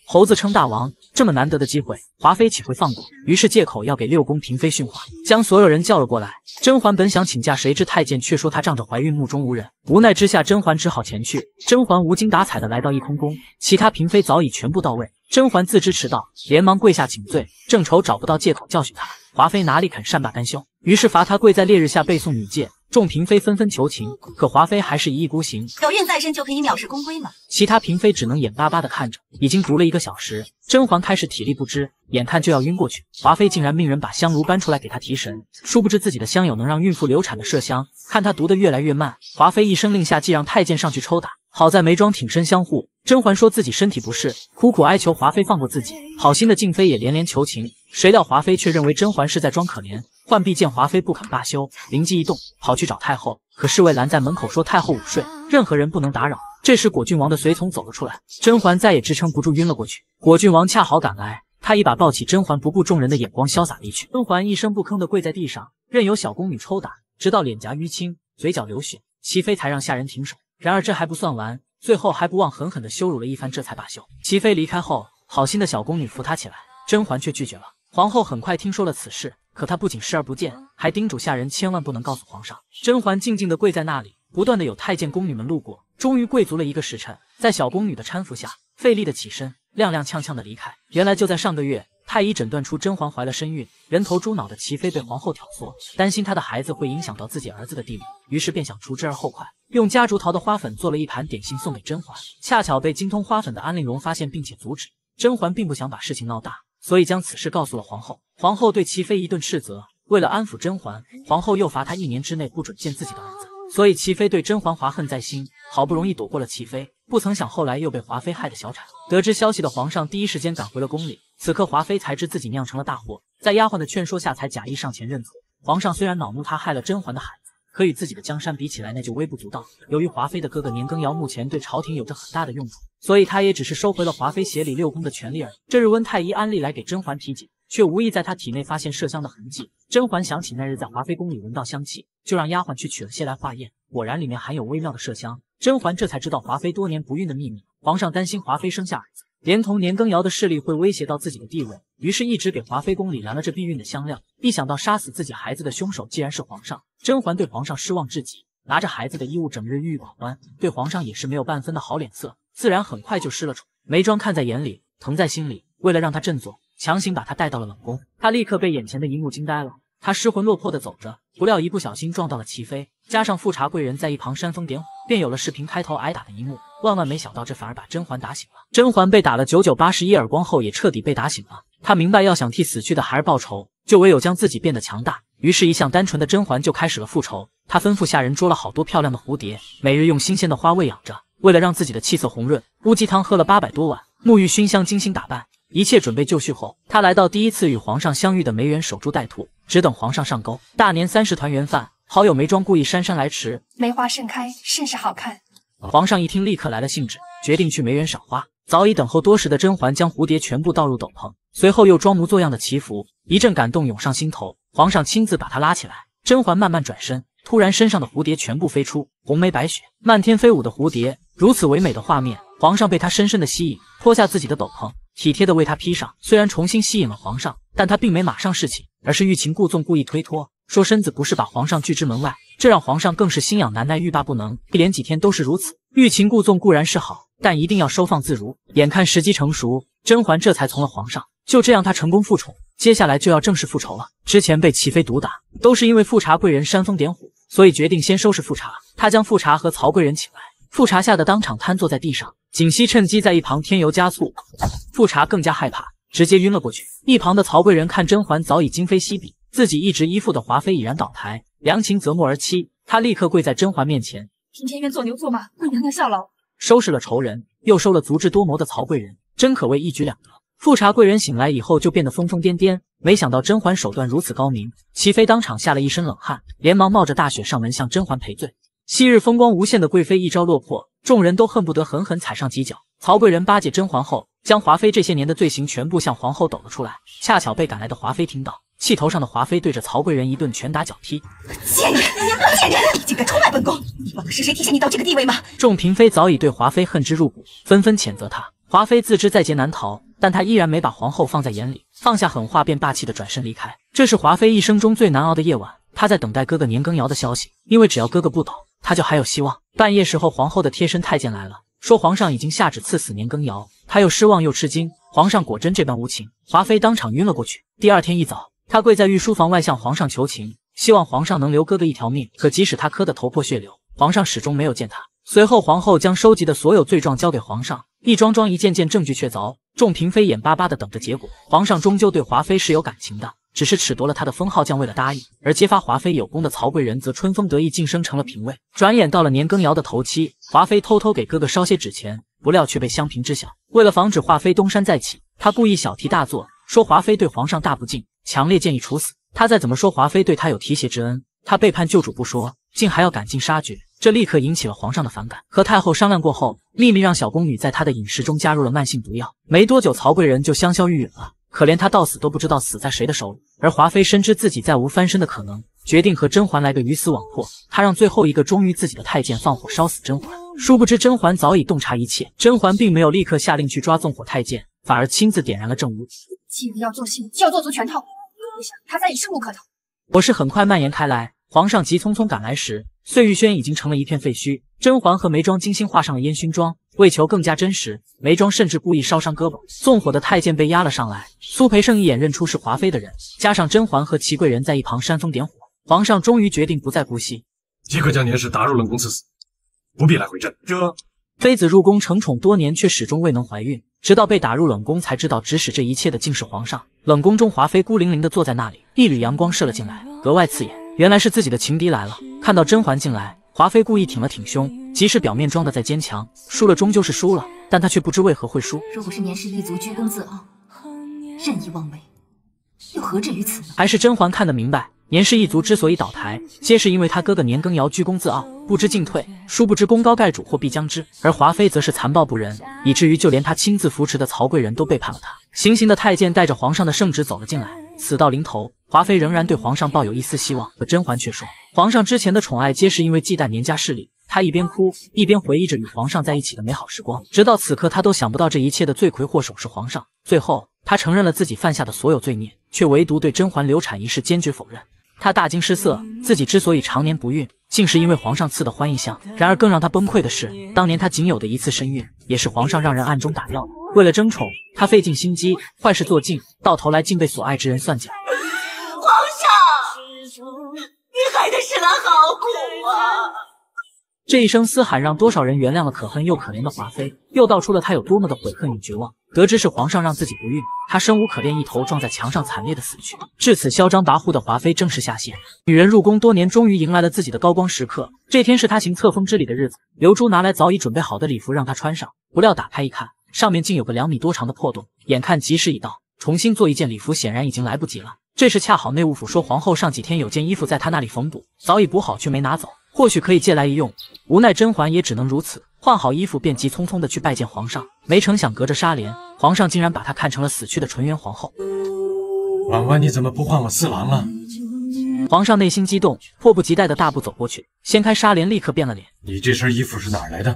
猴子称大王，这么难得的机会，华妃岂会放过？于是借口要给六宫嫔妃训话，将所有人叫了过来。甄嬛本想请假，谁知太监却说她仗着怀孕目中无人，无奈之下，甄嬛只好前去。甄嬛无精打采的来到翊空宫，其他嫔妃早已全部到位。甄嬛自知迟到，连忙跪下请罪，正愁找不到借口教训她，华妃哪里肯善罢甘休，于是罚她跪在烈日下背诵女诫。众嫔妃纷纷求情，可华妃还是一意孤行。 有孕在身就可以藐视宫规吗？ 其他嫔妃只能眼巴巴地看着。已经读了一个小时，甄嬛开始体力不支，眼看就要晕过去。华妃竟然命人把香炉搬出来给她提神，殊不知自己的香有能让孕妇流产的麝香。看她读得越来越慢，华妃一声令下，即让太监上去抽打。好在眉庄挺身相护，甄嬛说自己身体不适，苦苦哀求华妃放过自己。好心的静妃也连连求情，谁料华妃却认为甄嬛是在装可怜。浣碧见华妃不肯罢休，灵机一动，跑去找太后。可侍卫拦在门口说太后午睡，任何人不能打扰。这时果郡王的随从走了出来，甄嬛再也支撑不住，晕了过去。果郡王恰好赶来，他一把抱起甄嬛，不顾众人的眼光，潇洒离去。甄嬛一声不吭地跪在地上，任由小宫女抽打，直到脸颊淤青，嘴角流血，齐妃才让下人停手。然而这还不算完，最后还不忘狠狠地羞辱了一番，这才罢休。齐妃离开后，好心的小宫女扶她起来，甄嬛却拒绝了。皇后很快听说了此事，可她不仅视而不见，还叮嘱下人千万不能告诉皇上。甄嬛静静地跪在那里，不断的有太监宫女们路过，终于跪足了一个时辰，在小宫女的搀扶下，费力的起身，踉踉跄跄的离开。原来就在上个月，太医诊断出甄嬛怀了身孕，人头猪脑的齐妃被皇后挑唆，担心她的孩子会影响到自己儿子的地位，于是便想除之而后快，用夹竹桃的花粉做了一盘点心送给甄嬛，恰巧被精通花粉的安陵容发现并且阻止。甄嬛并不想把事情闹大，所以将此事告诉了皇后。皇后对齐妃一顿斥责，为了安抚甄嬛，皇后又罚她一年之内不准见自己的儿子。所以齐妃对甄嬛怀恨在心，好不容易躲过了齐妃，不曾想后来又被华妃害得小产。得知消息的皇上第一时间赶回了宫里，此刻华妃才知自己酿成了大祸，在丫鬟的劝说下才假意上前认错。皇上虽然恼怒她害了甄嬛的孩子，可与自己的江山比起来，那就微不足道。由于华妃的哥哥年羹尧目前对朝廷有着很大的用处，所以他也只是收回了华妃协理六宫的权利而已。这日温太医安利来给甄嬛体检，却无意在她体内发现麝香的痕迹。甄嬛想起那日在华妃宫里闻到香气，就让丫鬟去取了些来化验，果然里面含有微妙的麝香。甄嬛这才知道华妃多年不孕的秘密。皇上担心华妃生下儿子，连同年羹尧的势力会威胁到自己的地位，于是一直给华妃宫里燃了这避孕的香料。一想到杀死自己孩子的凶手既然是皇上，甄嬛对皇上失望至极，拿着孩子的衣物整日郁郁寡欢，对皇上也是没有半分的好脸色，自然很快就失了宠。眉庄看在眼里，疼在心里，为了让他振作，强行把他带到了冷宫。他立刻被眼前的一幕惊呆了，他失魂落魄地走着，不料一不小心撞到了齐妃，加上富察贵人在一旁煽风点火，便有了视频开头挨打的一幕。万万没想到，这反而把甄嬛打醒了。甄嬛被打了九九八十一耳光后，也彻底被打醒了。她明白，要想替死去的孩儿报仇，就唯有将自己变得强大。于是，一向单纯的甄嬛就开始了复仇。她吩咐下人捉了好多漂亮的蝴蝶，每日用新鲜的花喂养着。为了让自己的气色红润，乌鸡汤喝了八百多碗，沐浴熏香，精心打扮。一切准备就绪后，她来到第一次与皇上相遇的梅园守株待兔，只等皇上上钩。大年三十团圆饭，好友眉庄故意姗姗来迟， 梅花盛开，甚是好看。 皇上一听，立刻来了兴致，决定去梅园赏花。早已等候多时的甄嬛将蝴蝶全部倒入斗篷，随后又装模作样的祈福，一阵感动涌上心头。皇上亲自把她拉起来，甄嬛慢慢转身，突然身上的蝴蝶全部飞出，红梅白雪，漫天飞舞的蝴蝶，如此唯美的画面，皇上被她深深的吸引，脱下自己的斗篷，体贴的为她披上。虽然重新吸引了皇上，但她并没马上侍寝，而是欲擒故纵，故意推脱，说身子不适，把皇上拒之门外。这让皇上更是心痒难耐，欲罢不能，一连几天都是如此。欲擒故纵固然是好，但一定要收放自如。眼看时机成熟，甄嬛这才从了皇上。就这样，她成功复宠，接下来就要正式复仇了。之前被齐妃毒打，都是因为富察贵人煽风点火，所以决定先收拾富察。她将富察和曹贵人请来，富察吓得当场瘫坐在地上，槿汐趁机在一旁添油加醋，富察更加害怕，直接晕了过去。一旁的曹贵人看甄嬛早已今非昔比，自己一直依附的华妃已然倒台，良禽择木而栖，他立刻跪在甄嬛面前， 听天愿做牛做马，为娘娘效劳。 收拾了仇人，又收了足智多谋的曹贵人，真可谓一举两得。富察贵人醒来以后就变得疯疯癫癫，没想到甄嬛手段如此高明，齐妃当场吓了一身冷汗，连忙冒着大雪上门向甄嬛赔罪。昔日风光无限的贵妃一朝落魄，众人都恨不得狠狠踩上几脚。曹贵人巴结甄嬛后，将华妃这些年的罪行全部向皇后抖了出来，恰巧被赶来的华妃听到，气头上的华妃对着曹贵人一顿拳打脚踢。 贱人，贱人，你竟敢出卖本宫！你忘了是谁提携你到这个地位吗？ 众嫔妃早已对华妃恨之入骨，纷纷谴责她。 华妃自知在劫难逃，但她依然没把皇后放在眼里，放下狠话便霸气的转身离开。这是华妃一生中最难熬的夜晚，她在等待哥哥年羹尧的消息，因为只要哥哥不倒，她就还有希望。半夜时候，皇后的贴身太监来了，说皇上已经下旨赐死年羹尧。她又失望又吃惊，皇上果真这般无情。华妃当场晕了过去。第二天一早，她跪在御书房外向皇上求情，希望皇上能留哥哥一条命。可即使她磕得头破血流，皇上始终没有见她。随后，皇后将收集的所有罪状交给皇上，一桩桩一件件证据确凿，众嫔妃眼巴巴的等着结果。皇上终究对华妃是有感情的，只是褫夺了她的封号将为了答应，而揭发华妃有功的曹贵人则春风得意晋升成了嫔位。转眼到了年羹尧的头七，华妃偷偷给哥哥烧些纸钱，不料却被襄嫔知晓。为了防止华妃东山再起，他故意小题大做，说华妃对皇上大不敬，强烈建议处死。他再怎么说华妃对他有提携之恩，他背叛旧主不说，竟还要赶尽杀绝，这立刻引起了皇上的反感。和太后商量过后，秘密让小宫女在她的饮食中加入了慢性毒药。没多久，曹贵人就香消玉殒了。可怜他到死都不知道死在谁的手里。而华妃深知自己再无翻身的可能，决定和甄嬛来个鱼死网破。她让最后一个忠于自己的太监放火烧死甄嬛。殊不知甄嬛早已洞察一切，甄嬛并没有立刻下令去抓纵火太监，反而亲自点燃了正屋。 既然要做戏，就要做足全套，不想他再已生无可逃。 火势很快蔓延开来，皇上急匆匆赶来时，碎玉轩已经成了一片废墟。甄嬛和眉庄精心画上了烟熏妆，为求更加真实，眉庄甚至故意烧伤胳膊。纵火的太监被押了上来，苏培盛一眼认出是华妃的人，加上甄嬛和齐贵人在一旁煽风点火，皇上终于决定不再姑息， 即刻将年氏打入冷宫赐死，不必来回朕。 这妃子入宫承宠多年，却始终未能怀孕，直到被打入冷宫才知道指使这一切的竟是皇上。冷宫中，华妃孤零零地坐在那里，一缕阳光射了进来，格外刺眼。原来是自己的情敌来了。看到甄嬛进来，华妃故意挺了挺胸，即使表面装的再坚强，输了终究是输了，但她却不知为何会输。 若不是年氏一族居功自傲，任意妄为，又何至于此呢？ 还是甄嬛看得明白，年氏一族之所以倒台，皆是因为他哥哥年羹尧居功自傲，不知进退，殊不知功高盖主，或必将之。而华妃则是残暴不仁，以至于就连他亲自扶持的曹贵人都背叛了他。行刑的太监带着皇上的圣旨走了进来，死到临头，华妃仍然对皇上抱有一丝希望，可甄嬛却说，皇上之前的宠爱皆是因为忌惮年家势力。她一边哭一边回忆着与皇上在一起的美好时光，直到此刻她都想不到这一切的罪魁祸首是皇上。最后她承认了自己犯下的所有罪孽，却唯独对甄嬛流产一事坚决否认。她大惊失色，自己之所以常年不孕，竟是因为皇上赐的欢宜香。然而更让她崩溃的是，当年她仅有的一次身孕，也是皇上让人暗中打药的。为了争宠，她费尽心机，坏事做尽，到头来竟被所爱之人算计。 皇上，你害得世兰好苦啊！ 这一声嘶喊让多少人原谅了可恨又可怜的华妃，又道出了她有多么的悔恨与绝望。得知是皇上让自己不孕，她生无可恋，一头撞在墙上惨烈的死去。至此嚣张跋扈的华妃正式下线。女人入宫多年，终于迎来了自己的高光时刻。这天是她行册封之礼的日子，刘珠拿来早已准备好的礼服让她穿上，不料打开一看，上面竟有个两米多长的破洞。眼看吉时已到，重新做一件礼服显然已经来不及了。这时恰好内务府说皇后上几天有件衣服在她那里缝补，早已补好却没拿走，或许可以借来一用。无奈甄嬛也只能如此，换好衣服便急匆匆的去拜见皇上。没成想隔着纱帘，皇上竟然把她看成了死去的纯元皇后。 婉婉，你怎么不换我四郎了？ 皇上内心激动，迫不及待的大步走过去，掀开纱帘，立刻变了脸。 你这身衣服是哪儿来的？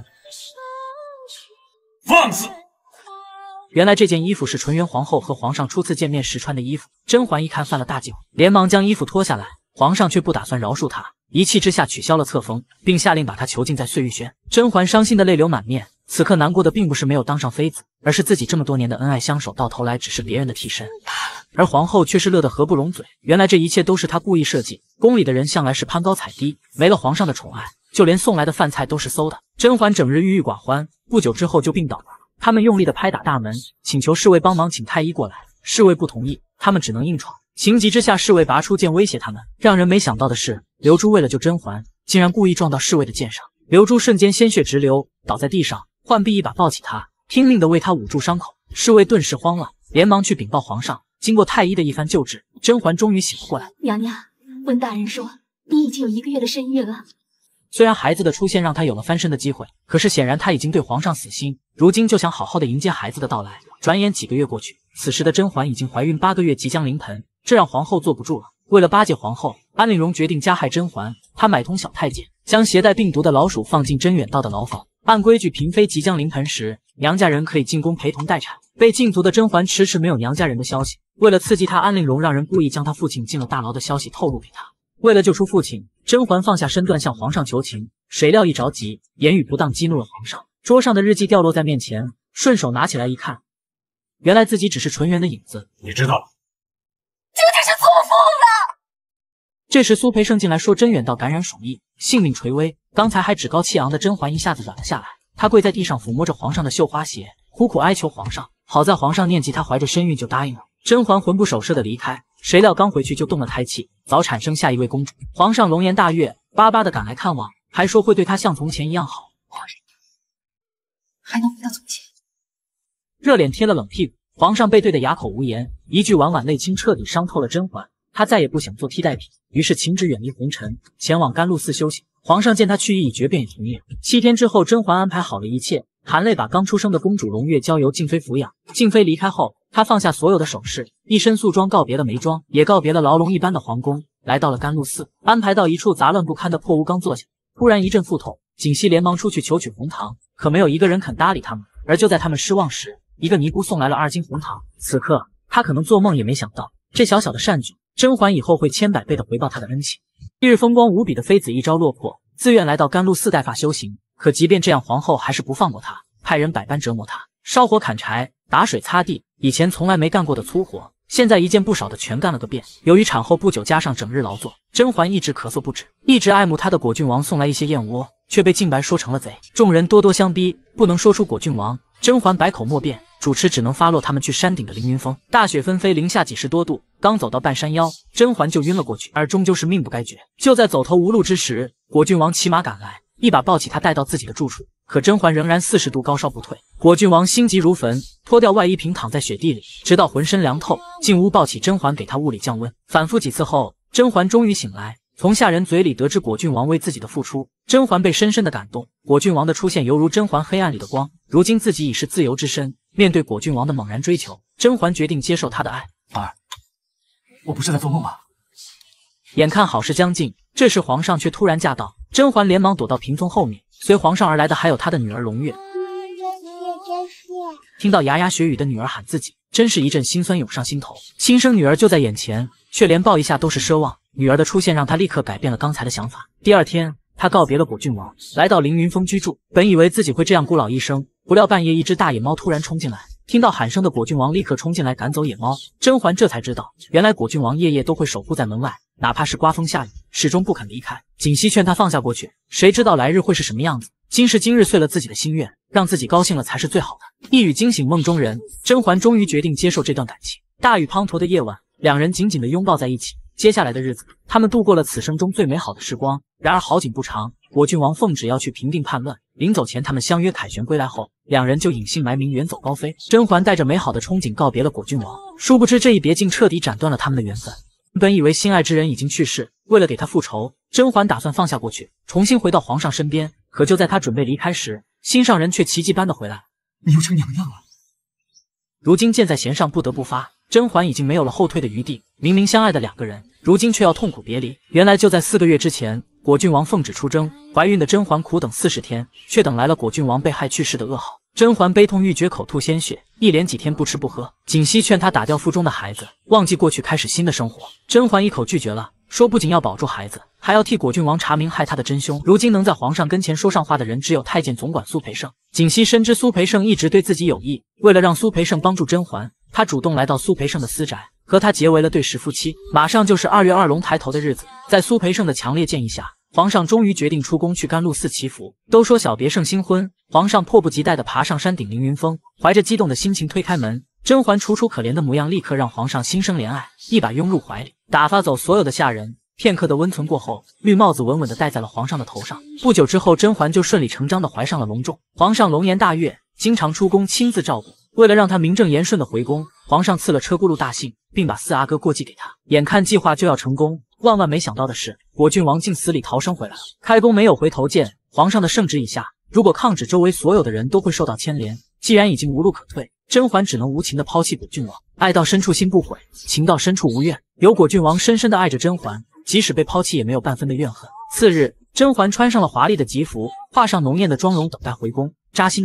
放肆！ 原来这件衣服是纯元皇后和皇上初次见面时穿的衣服。甄嬛一看犯了大忌，连忙将衣服脱下来，皇上却不打算饶恕她，一气之下取消了册封，并下令把她囚禁在碎玉轩。甄嬛伤心的泪流满面，此刻难过的并不是没有当上妃子，而是自己这么多年的恩爱相守，到头来只是别人的替身。而皇后却是乐得合不拢嘴，原来这一切都是她故意设计。宫里的人向来是攀高踩低，没了皇上的宠爱，就连送来的饭菜都是馊的。甄嬛整日郁郁寡欢，不久之后就病倒了。他们用力的拍打大门，请求侍卫帮忙请太医过来，侍卫不同意，他们只能硬闯。情急之下，侍卫拔出剑威胁他们。让人没想到的是，刘珠为了救甄嬛，竟然故意撞到侍卫的剑上。刘珠瞬间鲜血直流，倒在地上。浣碧一把抱起他，拼命的为他捂住伤口。侍卫顿时慌了，连忙去禀报皇上。经过太医的一番救治，甄嬛终于醒了过来。 娘娘，温大人说你已经有一个月的身孕了。 虽然孩子的出现让他有了翻身的机会，可是显然他已经对皇上死心，如今就想好好的迎接孩子的到来。转眼几个月过去，此时的甄嬛已经怀孕八个月，即将临盆，这让皇后坐不住了。为了巴结皇后，安陵容决定加害甄嬛。她买通小太监，将携带病毒的老鼠放进甄远道的牢房。按规矩，嫔妃即将临盆时， 娘家人可以进宫陪同待产。被禁足的甄嬛迟迟没有娘家人的消息，为了刺激她，安陵容让人故意将她父亲进了大牢的消息透露给她。为了救出父亲，甄嬛放下身段向皇上求情，谁料一着急，言语不当激怒了皇上。桌上的日记掉落在面前，顺手拿起来一看，原来自己只是纯元的影子。 你知道了？ 究竟是错付了。 这时苏培盛进来说甄远道感染鼠疫，性命垂危。刚才还趾高气昂的甄嬛一下子软了下来，她跪在地上抚摸着皇上的绣花鞋，苦苦哀求皇上。好在皇上念及她怀着身孕，就答应了。甄嬛魂不守舍的离开，谁料刚回去就动了胎气，早产生下一位公主。皇上龙颜大悦，巴巴的赶来看望，还说会对她像从前一样好。 皇上还能回到从前？ 热脸贴了冷屁股，皇上被对得哑口无言，一句婉婉泪倾彻底伤透了甄嬛。她再也不想做替代品，于是请旨远离红尘，前往甘露寺修行。皇上见她去意已决，便也同意了。七天之后，甄嬛安排好了一切，含泪把刚出生的公主胧月交由静妃抚养。静妃离开后，她放下所有的首饰，一身素装告别了眉庄，也告别了牢笼一般的皇宫，来到了甘露寺，安排到一处杂乱不堪的破屋，刚坐下，突然一阵腹痛，锦溪连忙出去求取红糖，可没有一个人肯搭理他们。而就在他们失望时，一个尼姑送来了二斤红糖。此刻他可能做梦也没想到，这小小的善举，甄嬛以后会千百倍的回报他的恩情。一日风光无比的妃子一朝落魄，自愿来到甘露寺带发修行。可即便这样，皇后还是不放过她，派人百般折磨她，烧火砍柴，打水擦地，以前从来没干过的粗活，现在一件不少的全干了个遍。由于产后不久，加上整日劳作，甄嬛一直咳嗽不止。一直爱慕她的果郡王送来一些燕窝，却被靖白说成了贼，众人多多相逼，不能说出果郡王。甄嬛百口莫辩，主持只能发落他们去山顶的凌云峰。大雪纷飞，零下几十多度，刚走到半山腰，甄嬛就晕了过去，而终究是命不该绝。就在走投无路之时，果郡王骑马赶来，一把抱起她带到自己的住处。可甄嬛仍然四十度高烧不退，果郡王心急如焚，脱掉外衣平躺在雪地里，直到浑身凉透，进屋抱起甄嬛给她物理降温。反复几次后，甄嬛终于醒来，从下人嘴里得知果郡王为自己的付出，甄嬛被深深的感动。果郡王的出现犹如甄嬛黑暗里的光，如今自己已是自由之身，面对果郡王的猛然追求，甄嬛决定接受他的爱。 儿，我不是在做梦吧？ 眼看好事将近，这时皇上却突然驾到，甄嬛连忙躲到屏风后面，随皇上而来的还有他的女儿胧月。听到牙牙学语的女儿喊自己，真是一阵心酸涌上心头。亲生女儿就在眼前，却连抱一下都是奢望。女儿的出现让他立刻改变了刚才的想法。第二天，他告别了果郡王，来到凌云峰居住。本以为自己会这样孤老一生，不料半夜一只大野猫突然冲进来，听到喊声的果郡王立刻冲进来赶走野猫。甄嬛这才知道，原来果郡王夜夜都会守护在门外，哪怕是刮风下雨，始终不肯离开。锦溪劝他放下过去，谁知道来日会是什么样子。今时今日遂了自己的心愿，让自己高兴了才是最好的。一语惊醒梦中人，甄嬛终于决定接受这段感情。大雨滂沱的夜晚，两人紧紧地拥抱在一起。接下来的日子，他们度过了此生中最美好的时光。然而好景不长，果郡王奉旨要去平定叛乱，临走前他们相约凯旋归来后，两人就隐姓埋名远走高飞。甄嬛带着美好的憧憬告别了果郡王，殊不知这一别竟彻底斩断了他们的缘分。本以为心爱之人已经去世，为了给他复仇，甄嬛打算放下过去，重新回到皇上身边。可就在他准备离开时，心上人却奇迹般的回来了。 你又成娘娘了。 如今箭在弦上，不得不发。甄嬛已经没有了后退的余地，明明相爱的两个人，如今却要痛苦别离。原来就在四个月之前，果郡王奉旨出征，怀孕的甄嬛苦等四十天，却等来了果郡王被害去世的噩耗。甄嬛悲痛欲绝，口吐鲜血，一连几天不吃不喝。锦溪劝她打掉腹中的孩子，忘记过去，开始新的生活。甄嬛一口拒绝了，说不仅要保住孩子，还要替果郡王查明害她的真凶。如今能在皇上跟前说上话的人，只有太监总管苏培盛。锦溪深知苏培盛一直对自己有意，为了让苏培盛帮助甄嬛，他主动来到苏培盛的私宅，和他结为了对食夫妻。马上就是二月二龙抬头的日子，在苏培盛的强烈建议下，皇上终于决定出宫去甘露寺祈福。都说小别胜新婚，皇上迫不及待地爬上山顶凌云峰，怀着激动的心情推开门。甄嬛楚楚可怜的模样立刻让皇上心生怜爱，一把拥入怀里，打发走所有的下人。片刻的温存过后，绿帽子稳稳地戴在了皇上的头上。不久之后，甄嬛就顺理成章地怀上了龙种。皇上龙颜大悦，经常出宫亲自照顾。为了让他名正言顺地回宫，皇上赐了车轱辘大信，并把四阿哥过继给他。眼看计划就要成功，万万没想到的是，果郡王竟死里逃生回来了。开弓没有回头箭，皇上的圣旨已下，如果抗旨，周围所有的人都会受到牵连。既然已经无路可退，甄嬛只能无情地抛弃果郡王。爱到深处心不悔，情到深处无怨。有果郡王深深地爱着甄嬛，即使被抛弃也没有半分的怨恨。次日，甄嬛穿上了华丽的吉服，画上浓艳的妆容，等待回宫。扎心的是，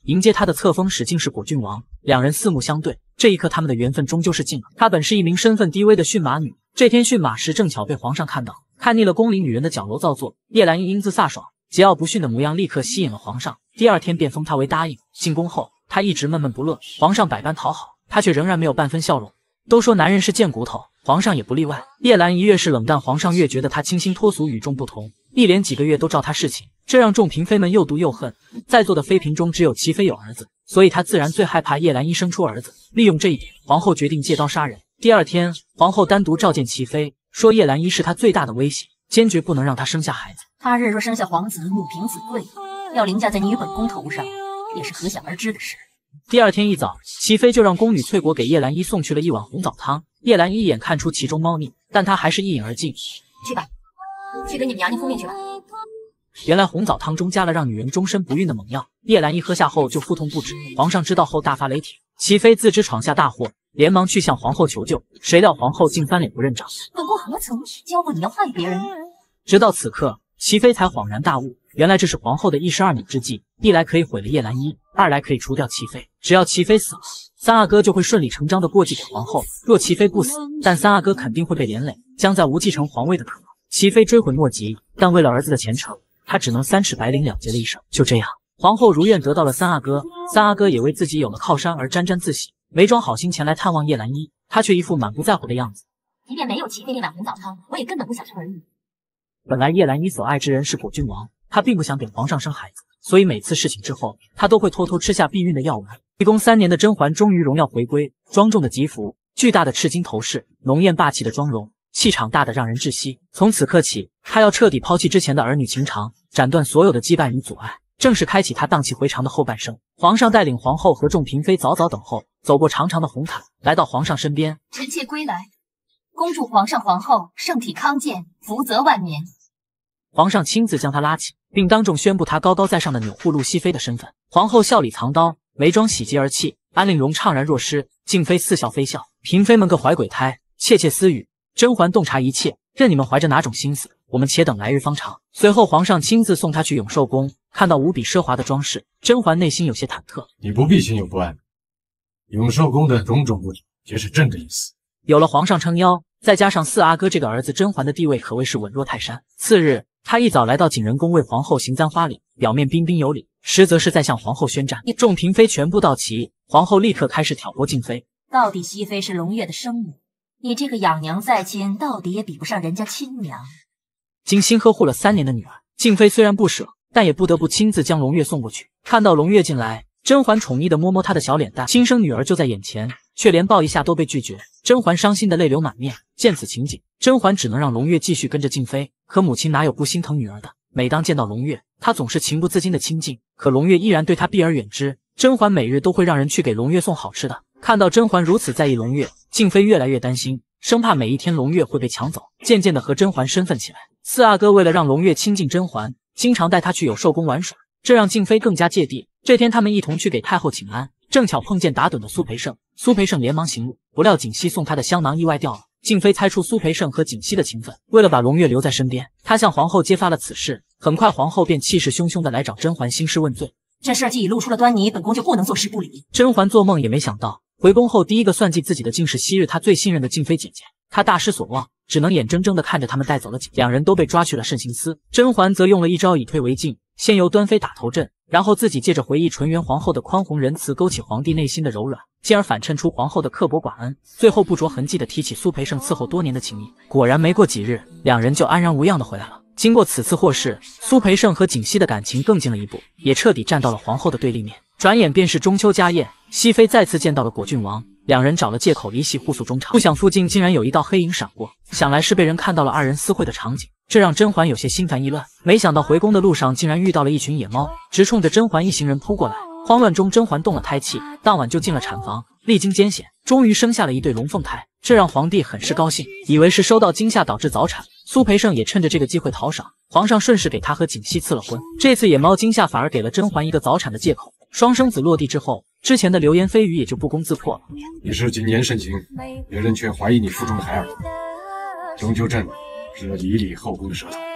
迎接他的册封使竟是果郡王，两人四目相对，这一刻他们的缘分终究是尽了。她本是一名身份低微的驯马女，这天驯马时正巧被皇上看到，看腻了宫里女人的矫揉造作，叶澜依英姿飒爽、桀骜不驯的模样立刻吸引了皇上，第二天便封她为答应。进宫后，她一直闷闷不乐，皇上百般讨好，她却仍然没有半分笑容。都说男人是贱骨头，皇上也不例外。叶澜依越是冷淡，皇上越觉得她清新脱俗、与众不同，一连几个月都照她侍寝，这让众嫔妃们又妒又恨。在座的妃嫔中只有齐妃有儿子，所以她自然最害怕叶澜依生出儿子。利用这一点，皇后决定借刀杀人。第二天，皇后单独召见齐妃，说叶澜依是她最大的威胁，坚决不能让她生下孩子。 他日若生下皇子，母凭子贵，要凌驾在你与本宫头上，也是可想而知的事。 第二天一早，齐妃就让宫女翠果给叶澜依送去了一碗红枣汤。叶澜依一眼看出其中猫腻，但她还是一饮而尽。 去吧，去给你们娘娘复命去吧。 原来红枣汤中加了让女人终身不孕的猛药，叶澜依喝下后就腹痛不止。皇上知道后大发雷霆，齐妃自知闯下大祸，连忙去向皇后求救，谁料皇后竟翻脸不认账。 本宫何曾教过你要害别人？ 直到此刻，齐妃才恍然大悟，原来这是皇后的一石二鸟之计，一来可以毁了叶澜依，二来可以除掉齐妃。只要齐妃死了，三阿哥就会顺理成章的过继给皇后。若齐妃不死，但三阿哥肯定会被连累，将再无继承皇位的可能。齐妃追悔莫及，但为了儿子的前程，她只能三尺白绫了结了一生。就这样，皇后如愿得到了三阿哥，三阿哥也为自己有了靠山而沾沾自喜，没装好心前来探望叶澜依，他却一副满不在乎的样子。 即便没有齐妃那碗红枣汤，我也根本不想生儿女。 本来叶澜依所爱之人是果郡王，她并不想给皇上生孩子，所以每次侍寝之后，她都会偷偷吃下避孕的药丸。离宫三年的甄嬛终于荣耀回归，庄重的吉服，巨大的赤金头饰，浓艳霸气的妆容，气场大得让人窒息。从此刻起，她要彻底抛弃之前的儿女情长，斩断所有的羁绊与阻碍，正式开启她荡气回肠的后半生。皇上带领皇后和众嫔妃早早等候，走过长长的红毯，来到皇上身边。 臣妾归来，恭祝皇上皇后圣体康健，福泽万年。 皇上亲自将她拉起，并当众宣布她高高在上的钮祜禄熹妃的身份。皇后笑里藏刀，眉庄喜极而泣，安陵容怅然若失，静妃似笑非笑，嫔妃们各怀鬼胎，窃窃私语。甄嬛洞察一切，任你们怀着哪种心思，我们且等来日方长。随后皇上亲自送她去永寿宫，看到无比奢华的装饰，甄嬛内心有些忐忑。 你不必心有不安，永寿宫的种种布置皆是朕的意思。 有了皇上撑腰，再加上四阿哥这个儿子，甄嬛的地位可谓是稳若泰山。次日，他一早来到景仁宫为皇后行簪花礼，表面彬彬有礼，实则是在向皇后宣战。众嫔妃全部到齐，皇后立刻开始挑拨静妃。 到底熹妃是胧月的生母，你这个养娘在亲，到底也比不上人家亲娘。 精心呵护了三年的女儿，静妃虽然不舍，但也不得不亲自将胧月送过去。看到胧月进来，甄嬛宠溺地摸摸她的小脸蛋，亲生女儿就在眼前，却连抱一下都被拒绝。甄嬛伤心的泪流满面。见此情景，甄嬛只能让胧月继续跟着静妃。可母亲哪有不心疼女儿的？每当见到胧月，她总是情不自禁的亲近，可胧月依然对她避而远之。甄嬛每日都会让人去给胧月送好吃的。看到甄嬛如此在意胧月，静妃越来越担心，生怕每一天胧月会被抢走，渐渐的和甄嬛生分起来。四阿哥为了让胧月亲近甄嬛，经常带她去有寿宫玩耍，这让静妃更加芥蒂。这天他们一同去给太后请安，正巧碰见打盹的苏培盛。苏培盛连忙行路，不料锦汐送他的香囊意外掉了。静妃猜出苏培盛和锦汐的情分，为了把胧月留在身边，她向皇后揭发了此事。很快皇后便气势汹汹的来找甄嬛兴师问罪。 这事既已露出了端倪，本宫就不能坐视不理。 甄嬛做梦也没想到，回宫后第一个算计自己的竟是昔日她最信任的静妃姐姐。她大失所望，只能眼睁睁地看着他们带走了景，两人都被抓去了慎刑司。甄嬛则用了一招以退为进，先由端妃打头阵，然后自己借着回忆纯元皇后的宽宏仁慈，勾起皇帝内心的柔软，进而反衬出皇后的刻薄寡恩，最后不着痕迹地提起苏培盛伺候多年的情谊。果然没过几日，两人就安然无恙地回来了。经过此次祸事，苏培盛和锦汐的感情更进了一步，也彻底站到了皇后的对立面。转眼便是中秋佳宴，熹妃再次见到了果郡王，两人找了借口离席互诉衷肠。不想附近竟然有一道黑影闪过，想来是被人看到了二人私会的场景，这让甄嬛有些心烦意乱。没想到回宫的路上竟然遇到了一群野猫，直冲着甄嬛一行人扑过来。慌乱中，甄嬛动了胎气，当晚就进了产房，历经艰险，终于生下了一对龙凤胎，这让皇帝很是高兴，以为是受到惊吓导致早产。苏培盛也趁着这个机会讨赏，皇上顺势给他和锦汐赐了婚。这次野猫惊吓反而给了甄嬛一个早产的借口。双生子落地之后，之前的流言蜚语也就不攻自破了。 你是谨言慎行，别人却怀疑你腹中的孩儿。终究朕是理理后宫的舌头。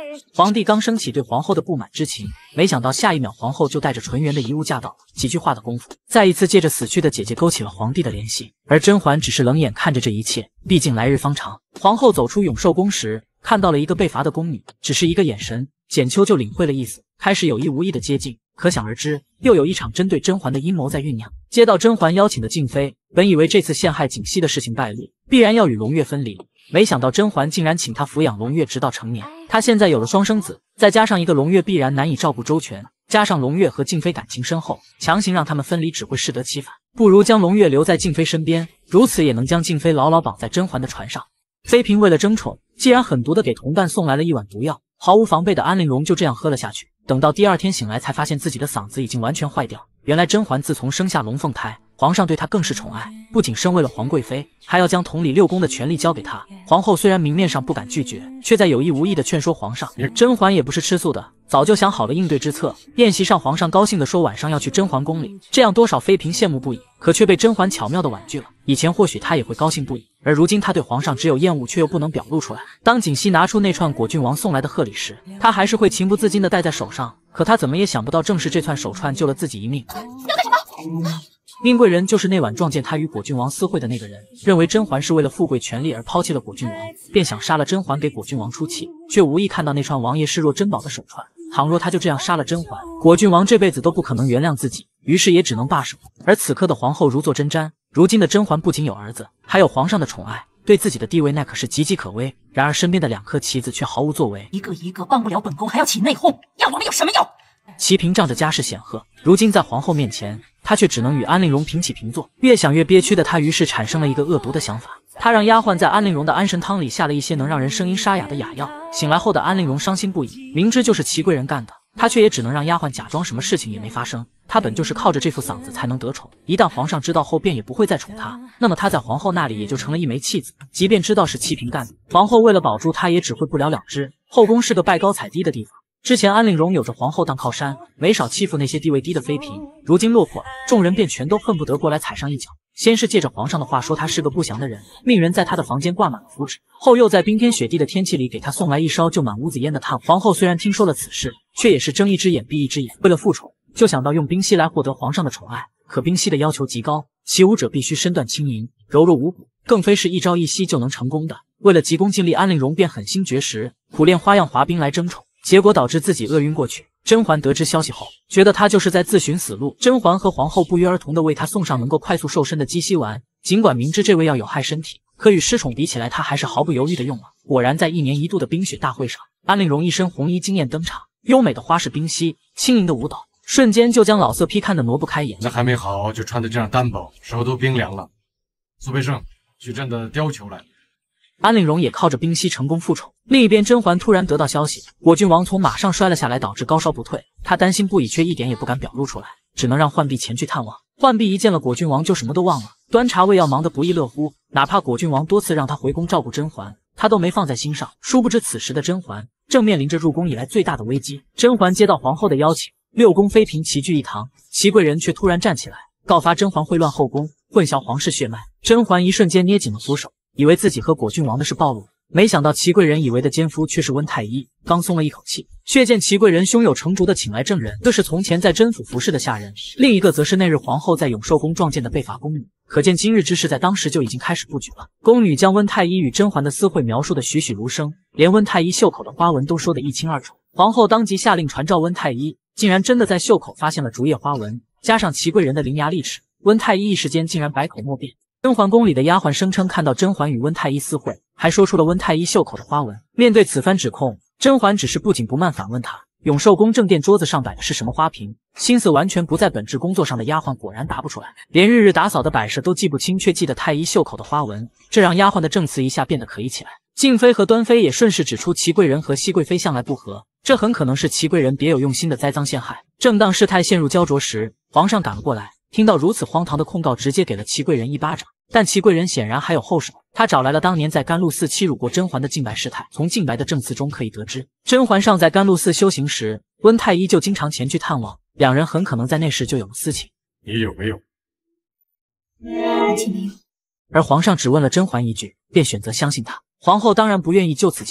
皇帝刚升起对皇后的不满之情，没想到下一秒皇后就带着纯元的遗物驾到，几句话的功夫，再一次借着死去的姐姐勾起了皇帝的联系。而甄嬛只是冷眼看着这一切，毕竟来日方长。皇后走出永寿宫时，看到了一个被罚的宫女，只是一个眼神，简秋就领会了意思，开始有意无意的接近。可想而知，又有一场针对甄嬛的阴谋在酝酿。接到甄嬛邀请的静妃，本以为这次陷害景熙的事情败露，必然要与胧月分离，没想到甄嬛竟然请她抚养胧月直到成年。她现在有了双生子，再加上一个胧月必然难以照顾周全，加上胧月和静妃感情深厚，强行让他们分离只会适得其反，不如将胧月留在静妃身边，如此也能将静妃牢牢绑在甄嬛的船上。妃嫔为了争宠，既然狠毒的给同伴送来了一碗毒药，毫无防备的安陵容就这样喝了下去。等到第二天醒来，才发现自己的嗓子已经完全坏掉。原来甄嬛自从生下龙凤胎，皇上对她更是宠爱，不仅升为了皇贵妃，还要将统理六宫的权力交给她。皇后虽然明面上不敢拒绝，却在有意无意的劝说皇上。甄嬛也不是吃素的，早就想好了应对之策。宴席上，皇上高兴地说晚上要去甄嬛宫里，这样多少妃嫔羡慕不已，可却被甄嬛巧妙地婉拒了。以前或许她也会高兴不已，而如今她对皇上只有厌恶，却又不能表露出来。当景熙拿出那串果郡王送来的贺礼时，她还是会情不自禁地戴在手上。可她怎么也想不到，正是这串手串救了自己一命。 要干什么？ 宁贵人就是那晚撞见他与果郡王私会的那个人，认为甄嬛是为了富贵权力而抛弃了果郡王，便想杀了甄嬛给果郡王出气，却无意看到那串王爷视若珍宝的手串。倘若他就这样杀了甄嬛，果郡王这辈子都不可能原谅自己，于是也只能罢手。而此刻的皇后如坐针毡，如今的甄嬛不仅有儿子，还有皇上的宠爱，对自己的地位那可是岌岌可危。然而身边的两颗棋子却毫无作为， 一个一个帮不了本宫，还要起内讧，要我们有什么用？ 齐屏仗着家世显赫，如今在皇后面前，他却只能与安陵容平起平坐。越想越憋屈的他，于是产生了一个恶毒的想法。他让丫鬟在安陵容的安神汤里下了一些能让人声音沙哑的哑药。醒来后的安陵容伤心不已，明知就是齐贵人干的，他却也只能让丫鬟假装什么事情也没发生。他本就是靠着这副嗓子才能得宠，一旦皇上知道后，便也不会再宠他，那么他在皇后那里也就成了一枚弃子。即便知道是齐嫔干的，皇后为了保住他，也只会不了了之。后宫是个拜高踩低的地方。之前安陵容有着皇后当靠山，没少欺负那些地位低的妃嫔，如今落魄了，众人便全都恨不得过来踩上一脚。先是借着皇上的话说他是个不祥的人，命人在他的房间挂满了符纸，后又在冰天雪地的天气里给他送来一烧就满屋子烟的炭。皇后虽然听说了此事，却也是睁一只眼闭一只眼，为了复仇，就想到用冰溪来获得皇上的宠爱。可冰溪的要求极高，其武者必须身段轻盈，柔弱无骨，更非是一朝一夕就能成功的。为了急功近利，安陵容便狠心绝食，苦练花样滑冰来争宠。结果导致自己饿晕过去。甄嬛得知消息后，觉得他就是在自寻死路。甄嬛和皇后不约而同地为他送上能够快速瘦身的鸡西丸，尽管明知这味药有害身体，可与失宠比起来，他还是毫不犹豫地用了。果然，在一年一度的冰雪大会上，安陵容一身红衣惊艳登场，优美的花式冰溪，轻盈的舞蹈，瞬间就将老色批看得挪不开眼。 那还没好，就穿得这样单薄，手都冰凉了。苏培盛，去朕的貂裘来。 安陵容也靠着冰溪成功复宠。另一边，甄嬛突然得到消息，果郡王从马上摔了下来，导致高烧不退。她担心不已，却一点也不敢表露出来，只能让浣碧前去探望。浣碧一见了果郡王就什么都忘了，端茶喂药忙得不亦乐乎。哪怕果郡王多次让她回宫照顾甄嬛，她都没放在心上。殊不知此时的甄嬛正面临着入宫以来最大的危机。甄嬛接到皇后的邀请，六宫妃嫔齐聚一堂，齐贵人却突然站起来，告发甄嬛秽乱后宫，混淆皇室血脉。甄嬛一瞬间捏紧了扶手，以为自己和果郡王的事暴露，没想到齐贵人以为的奸夫却是温太医。刚松了一口气，却见齐贵人胸有成竹的请来证人，一个是从前在甄府服侍的下人，另一个则是那日皇后在永寿宫撞见的被罚宫女。可见今日之事在当时就已经开始布局了。宫女将温太医与甄嬛的私会描述的栩栩如生，连温太医袖口的花纹都说得一清二楚。皇后当即下令传召温太医，竟然真的在袖口发现了竹叶花纹，加上齐贵人的伶牙俐齿，温太医一时间竟然百口莫辩。甄嬛宫里的丫鬟声称看到甄嬛与温太医私会，还说出了温太医袖口的花纹。面对此番指控，甄嬛只是不紧不慢反问他，永寿宫正殿桌子上摆的是什么花瓶？心思完全不在本职工作上的丫鬟果然答不出来，连日日打扫的摆设都记不清，却记得太医袖口的花纹，这让丫鬟的证词一下变得可疑起来。静妃和端妃也顺势指出齐贵人和熹贵妃向来不和，这很可能是齐贵人别有用心的栽赃陷害。正当事态陷入焦灼时，皇上赶了过来，听到如此荒唐的控告，直接给了齐贵人一巴掌。但齐贵人显然还有后手，他找来了当年在甘露寺欺辱过甄嬛的静白师太。从静白的证词中可以得知，甄嬛尚在甘露寺修行时，温太医就经常前去探望，两人很可能在那时就有了私情。 你有没有？ 而且没有。 而皇上只问了甄嬛一句，便选择相信他。皇后当然不愿意就此结果，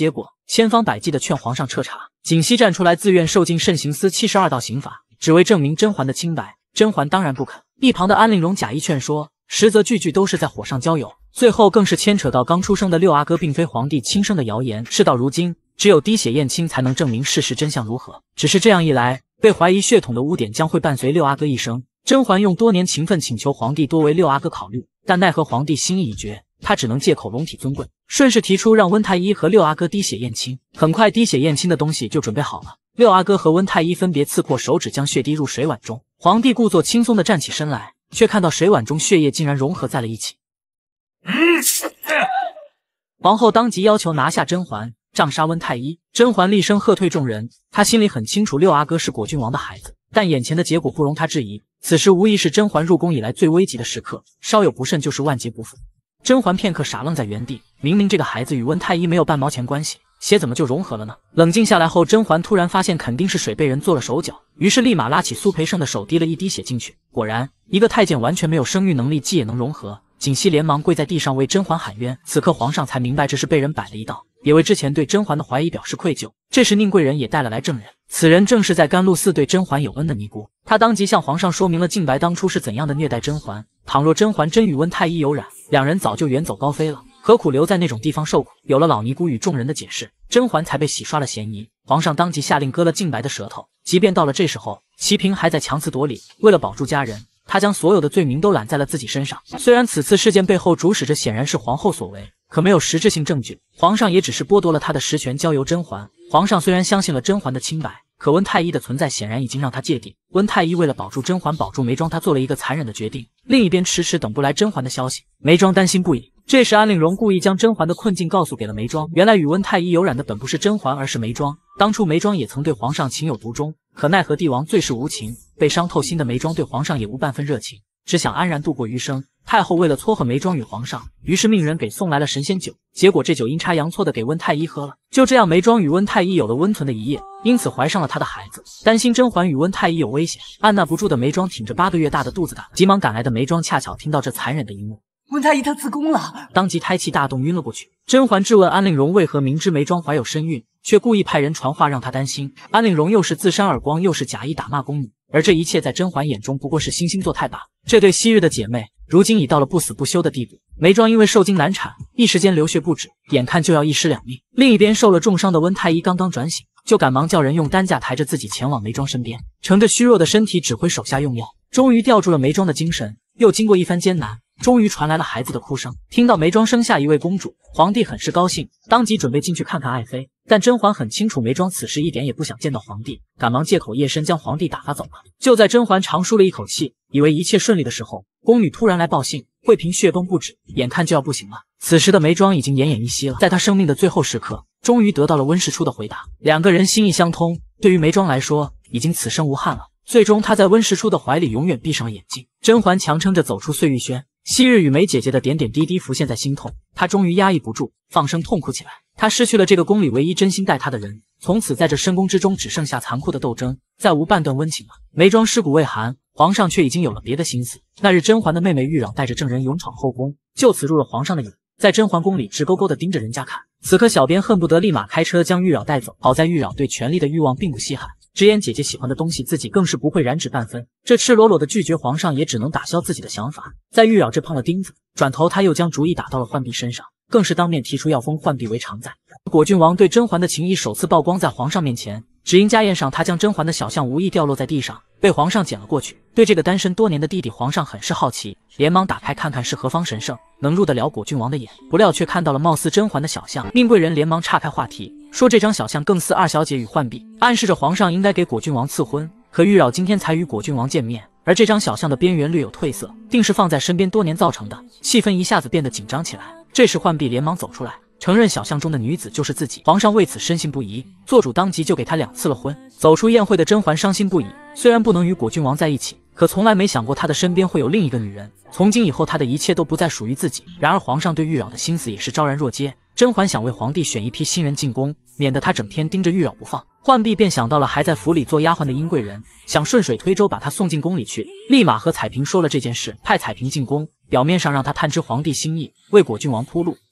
千方百计地劝皇上彻查。锦溪站出来自愿受尽慎刑司七十二道刑法，只为证明甄嬛的清白。甄嬛当然不肯。一旁的安陵容假意劝说，实则句句都是在火上浇油。最后更是牵扯到刚出生的六阿哥并非皇帝亲生的谣言。事到如今，只有滴血验亲才能证明事实真相如何。只是这样一来，被怀疑血统的污点将会伴随六阿哥一生。甄嬛用多年情分请求皇帝多为六阿哥考虑，但奈何皇帝心意已决，他只能借口龙体尊贵，顺势提出让温太医和六阿哥滴血验亲。很快滴血验亲的东西就准备好了，六阿哥和温太医分别刺破手指，将血滴入水碗中。皇帝故作轻松地站起身来，却看到水碗中血液竟然融合在了一起。皇后当即要求拿下甄嬛，杖杀温太医。甄嬛厉声喝退众人，她心里很清楚六阿哥是果郡王的孩子，但眼前的结果不容她质疑。此时无疑是甄嬛入宫以来最危急的时刻，稍有不慎就是万劫不复。甄嬛片刻傻愣在原地，明明这个孩子与温太医没有半毛钱关系，血怎么就融合了呢？冷静下来后，甄嬛突然发现肯定是水被人做了手脚，于是立马拉起苏培盛的手滴了一滴血进去。果然，一个太监完全没有生育能力，既也能融合。锦溪连忙跪在地上为甄嬛喊冤，此刻皇上才明白这是被人摆了一道，也为之前对甄嬛的怀疑表示愧疚。这时宁贵人也带了来证人，此人正是在甘露寺对甄嬛有恩的尼姑，他当即向皇上说明了静白当初是怎样的虐待甄嬛。倘若甄嬛真与温太医有染，两人早就远走高飞了，何苦留在那种地方受苦？有了老尼姑与众人的解释，甄嬛才被洗刷了嫌疑。皇上当即下令割了静白的舌头。即便到了这时候，齐嫔还在强词夺理，为了保住家人，他将所有的罪名都揽在了自己身上。虽然此次事件背后主使着显然是皇后所为，可没有实质性证据，皇上也只是剥夺了他的实权，交由甄嬛。皇上虽然相信了甄嬛的清白，可温太医的存在显然已经让他芥蒂。温太医为了保住甄嬛，保住眉庄，他做了一个残忍的决定。另一边迟迟等不来甄嬛的消息，眉庄担心不已。这时安陵容故意将甄嬛的困境告诉给了眉庄，原来与温太医有染的本不是甄嬛，而是眉庄。当初眉庄也曾对皇上情有独钟，可奈何帝王最是无情，被伤透心的眉庄对皇上也无半分热情，只想安然度过余生。太后为了撮合眉庄与皇上，于是命人给送来了神仙酒，结果这酒阴差阳错的给温太医喝了。就这样，眉庄与温太医有了温存的一夜，因此怀上了他的孩子。担心甄嬛与温太医有危险，按捺不住的眉庄挺着八个月大的肚子赶，急忙赶来的眉庄恰巧听到这残忍的一幕， 温太医她自宫了， 当即胎气大动，晕了过去。甄嬛质问安陵容为何明知眉庄怀有身孕，却故意派人传话让她担心。安陵容又是自扇耳光，又是假意打骂宫女，而这一切在甄嬛眼中不过是惺惺作态罢了。这对昔日的姐妹，如今已到了不死不休的地步。眉庄因为受惊难产，一时间流血不止，眼看就要一尸两命。另一边受了重伤的温太医刚刚转醒，就赶忙叫人用担架抬着自己前往眉庄身边，乘着虚弱的身体指挥手下用药，终于吊住了眉庄的精神。又经过一番艰难，终于传来了孩子的哭声。听到眉庄生下一位公主，皇帝很是高兴，当即准备进去看看爱妃。但甄嬛很清楚眉庄此时一点也不想见到皇帝，赶忙借口夜深将皇帝打发走了。就在甄嬛长舒了一口气，以为一切顺利的时候，宫女突然来报信，惠嫔血崩不止，眼看就要不行了。此时的眉庄已经奄奄一息了，在她生命的最后时刻，终于得到了温实初的回答。两个人心意相通，对于眉庄来说，已经此生无憾了。最终，她在温实初的怀里永远闭上了眼睛。甄嬛强撑着走出碎玉轩，昔日与梅姐姐的点点滴滴浮现在心头，她终于压抑不住，放声痛哭起来。她失去了这个宫里唯一真心待她的人，从此在这深宫之中只剩下残酷的斗争，再无半段温情了。眉庄尸骨未寒，皇上却已经有了别的心思。那日甄嬛的妹妹玉娆带着证人勇闯后宫，就此入了皇上的眼，在甄嬛宫里直勾勾地盯着人家看。此刻小编恨不得立马开车将玉娆带走，好在玉娆对权力的欲望并不稀罕，直言姐姐喜欢的东西自己更是不会染指半分。这赤裸裸的拒绝皇上，也只能打消自己的想法。在玉娆这碰了钉子，转头他又将主意打到了浣碧身上，更是当面提出要封浣碧为常在。果郡王对甄嬛的情谊首次曝光在皇上面前，只因家宴上他将甄嬛的小象无意掉落在地上，被皇上捡了过去。对这个单身多年的弟弟，皇上很是好奇，连忙打开看看是何方神圣，能入得了果郡王的眼。不料却看到了貌似甄嬛的小象，宁贵人连忙岔开话题，说这张小象更似二小姐与浣碧，暗示着皇上应该给果郡王赐婚。可玉娆今天才与果郡王见面，而这张小象的边缘略有褪色，定是放在身边多年造成的。气氛一下子变得紧张起来。这时浣碧连忙走出来，承认小象中的女子就是自己。皇上为此深信不疑，做主当即就给他两次了婚。走出宴会的甄嬛伤心不已，虽然不能与果郡王在一起，可从来没想过他的身边会有另一个女人。从今以后，他的一切都不再属于自己。然而皇上对玉娆的心思也是昭然若揭。甄嬛想为皇帝选一批新人进宫，免得他整天盯着玉娆不放。浣碧便想到了还在府里做丫鬟的殷贵人，想顺水推舟把她送进宫里去，立马和彩萍说了这件事，派彩萍进宫，表面上让她探知皇帝心意，为果郡王铺路。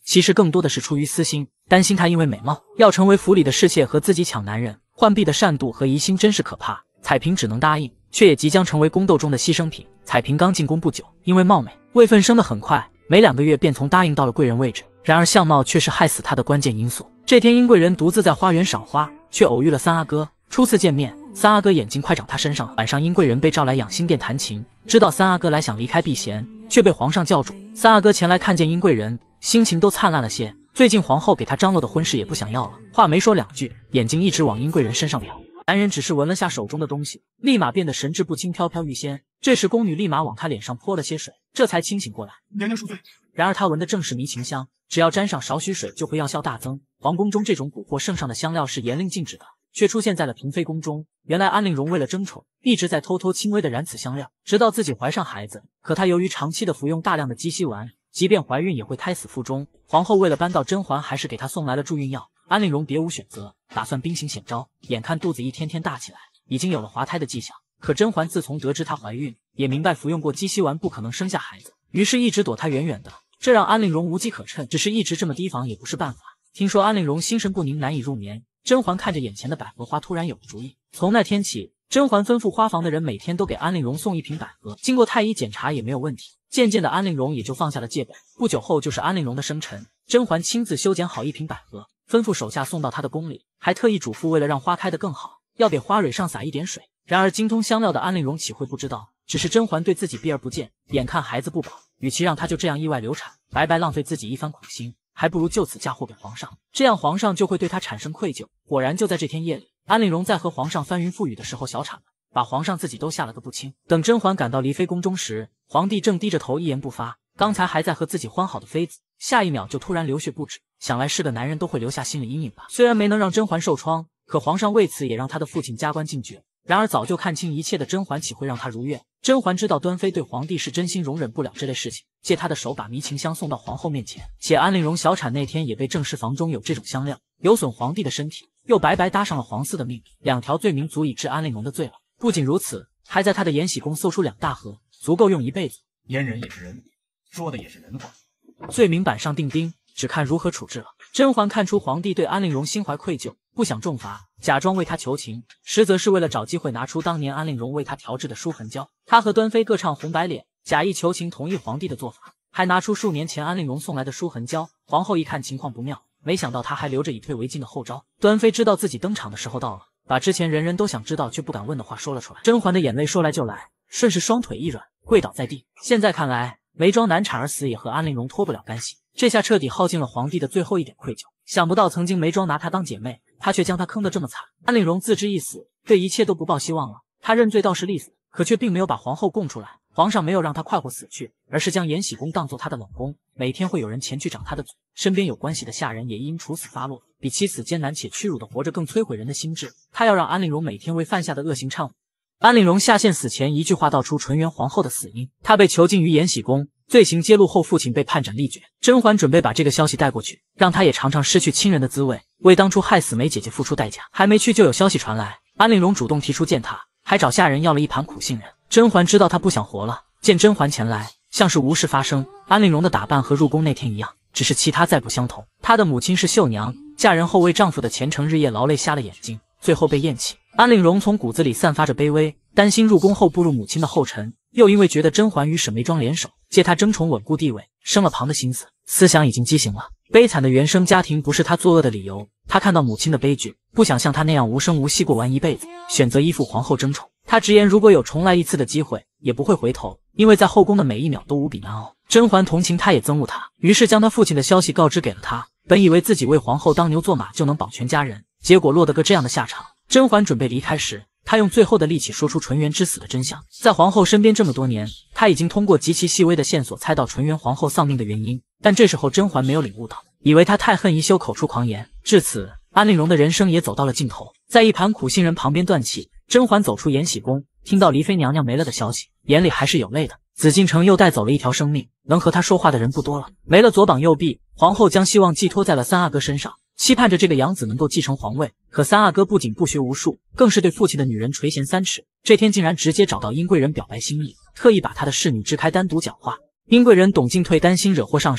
其实更多的是出于私心，担心她因为美貌要成为府里的侍妾和自己抢男人。浣碧的善妒和疑心真是可怕，彩萍只能答应，却也即将成为宫斗中的牺牲品。彩萍刚进宫不久，因为貌美，位分升得很快，没两个月便从答应到了贵人位置。然而相貌却是害死她的关键因素。这天，殷贵人独自在花园赏花，却偶遇了三阿哥。初次见面，三阿哥眼睛快长他身上了。晚上，殷贵人被召来养心殿弹琴，知道三阿哥来想离开避嫌，却被皇上叫住。三阿哥前来看见殷贵人，心情都灿烂了些。最近皇后给他张罗的婚事也不想要了，话没说两句，眼睛一直往殷贵人身上瞟。男人只是闻了下手中的东西，立马变得神志不清，飘飘欲仙。这时宫女立马往他脸上泼了些水，这才清醒过来。 娘娘恕罪。 然而他闻的正是迷情香，只要沾上少许水就会药效大增。皇宫中这种蛊惑圣上的香料是严令禁止的，却出现在了嫔妃宫中。原来安陵容为了争宠，一直在偷偷轻微的染此香料，直到自己怀上孩子。可她由于长期的服用大量的鸡西丸，即便怀孕也会胎死腹中。皇后为了扳倒甄嬛，还是给她送来了助孕药。安陵容别无选择，打算兵行险招。眼看肚子一天天大起来，已经有了滑胎的迹象。可甄嬛自从得知她怀孕，也明白服用过鸡西丸不可能生下孩子，于是一直躲她远远的，这让安陵容无机可乘。只是一直这么提防也不是办法。听说安陵容心神不宁，难以入眠。甄嬛看着眼前的百合花，突然有了主意。从那天起，甄嬛吩咐花房的人每天都给安陵容送一瓶百合。经过太医检查也没有问题，渐渐的安陵容也就放下了戒备。不久后就是安陵容的生辰，甄嬛亲自修剪好一瓶百合，吩咐手下送到她的宫里，还特意嘱咐为了让花开得更好，要给花蕊上撒一点水。然而精通香料的安陵容岂会不知道，只是甄嬛对自己避而不见，眼看孩子不保，与其让她就这样意外流产，白白浪费自己一番苦心，还不如就此嫁祸给皇上，这样皇上就会对她产生愧疚。果然就在这天夜里，安陵容在和皇上翻云覆雨的时候小产了，把皇上自己都吓了个不轻。等甄嬛赶到离妃宫中时，皇帝正低着头一言不发，刚才还在和自己欢好的妃子，下一秒就突然流血不止。想来是个男人都会留下心理阴影吧。虽然没能让甄嬛受创，可皇上为此也让他的父亲加官进爵。然而早就看清一切的甄嬛岂会让他如愿？甄嬛知道端妃对皇帝是真心容忍不了这类事情，借他的手把迷情香送到皇后面前。且安陵容小产那天也被证实房中有这种香料，有损皇帝的身体，又白白搭上了皇嗣的命，两条罪名足以治安陵容的罪了。不仅如此，还在他的延禧宫搜出两大盒，足够用一辈子。阉人也是人，说的也是人话。罪名板上钉钉，只看如何处置了。甄嬛看出皇帝对安陵容心怀愧疚，不想重罚，假装为他求情，实则是为了找机会拿出当年安陵容为他调制的舒痕胶。他和端妃各唱红白脸，假意求情同意皇帝的做法，还拿出数年前安陵容送来的舒痕胶。皇后一看情况不妙，没想到他还留着以退为进的后招。端妃知道自己登场的时候到了，把之前人人都想知道却不敢问的话说了出来。甄嬛的眼泪说来就来，顺势双腿一软，跪倒在地。现在看来，眉庄难产而死也和安陵容脱不了干系，这下彻底耗尽了皇帝的最后一点愧疚。想不到曾经眉庄拿她当姐妹，她却将她坑得这么惨。安陵容自知一死，对一切都不抱希望了。她认罪倒是立死，可却并没有把皇后供出来。皇上没有让她快活死去，而是将延禧宫当作她的冷宫，每天会有人前去掌她的嘴，身边有关系的下人也因处死发落。比妻子艰难且屈辱的活着更摧毁人的心智。他要让安陵容每天为犯下的恶行忏悔。安陵容下线死前一句话道出纯元皇后的死因，她被囚禁于延禧宫，罪行揭露后，父亲被判斩立决。甄嬛准备把这个消息带过去，让她也尝尝失去亲人的滋味，为当初害死梅姐姐付出代价。还没去就有消息传来，安陵容主动提出见她，还找下人要了一盘苦杏仁。甄嬛知道她不想活了，见甄嬛前来，像是无事发生。安陵容的打扮和入宫那天一样，只是其他再不相同。她的母亲是绣娘，嫁人后为丈夫的前程日夜劳累瞎了眼睛，最后被厌弃。安陵容从骨子里散发着卑微，担心入宫后步入母亲的后尘，又因为觉得甄嬛与沈眉庄联手，借她争宠稳固地位，生了旁的心思，思想已经畸形了。悲惨的原生家庭不是她作恶的理由，她看到母亲的悲剧，不想像她那样无声无息过完一辈子，选择依附皇后争宠。她直言，如果有重来一次的机会，也不会回头，因为在后宫的每一秒都无比难熬。甄嬛同情她，也憎恶她，于是将她父亲的消息告知给了她。本以为自己为皇后当牛做马就能保全家人，结果落得个这样的下场。甄嬛准备离开时，她用最后的力气说出纯元之死的真相。在皇后身边这么多年，她已经通过极其细微的线索猜到纯元皇后丧命的原因，但这时候甄嬛没有领悟到，以为她太恨宜修口出狂言。至此，安陵容的人生也走到了尽头，在一盘苦杏仁旁边断气。甄嬛走出延禧宫，听到离妃娘娘没了的消息，眼里还是有泪的。紫禁城又带走了一条生命，能和她说话的人不多了，没了左膀右臂，皇后将希望寄托在了三阿哥身上，期盼着这个养子能够继承皇位。可三阿哥不仅不学无术，更是对父亲的女人垂涎三尺。这天竟然直接找到殷贵人表白心意，特意把他的侍女支开单独讲话。殷贵人董进退担心惹祸上身，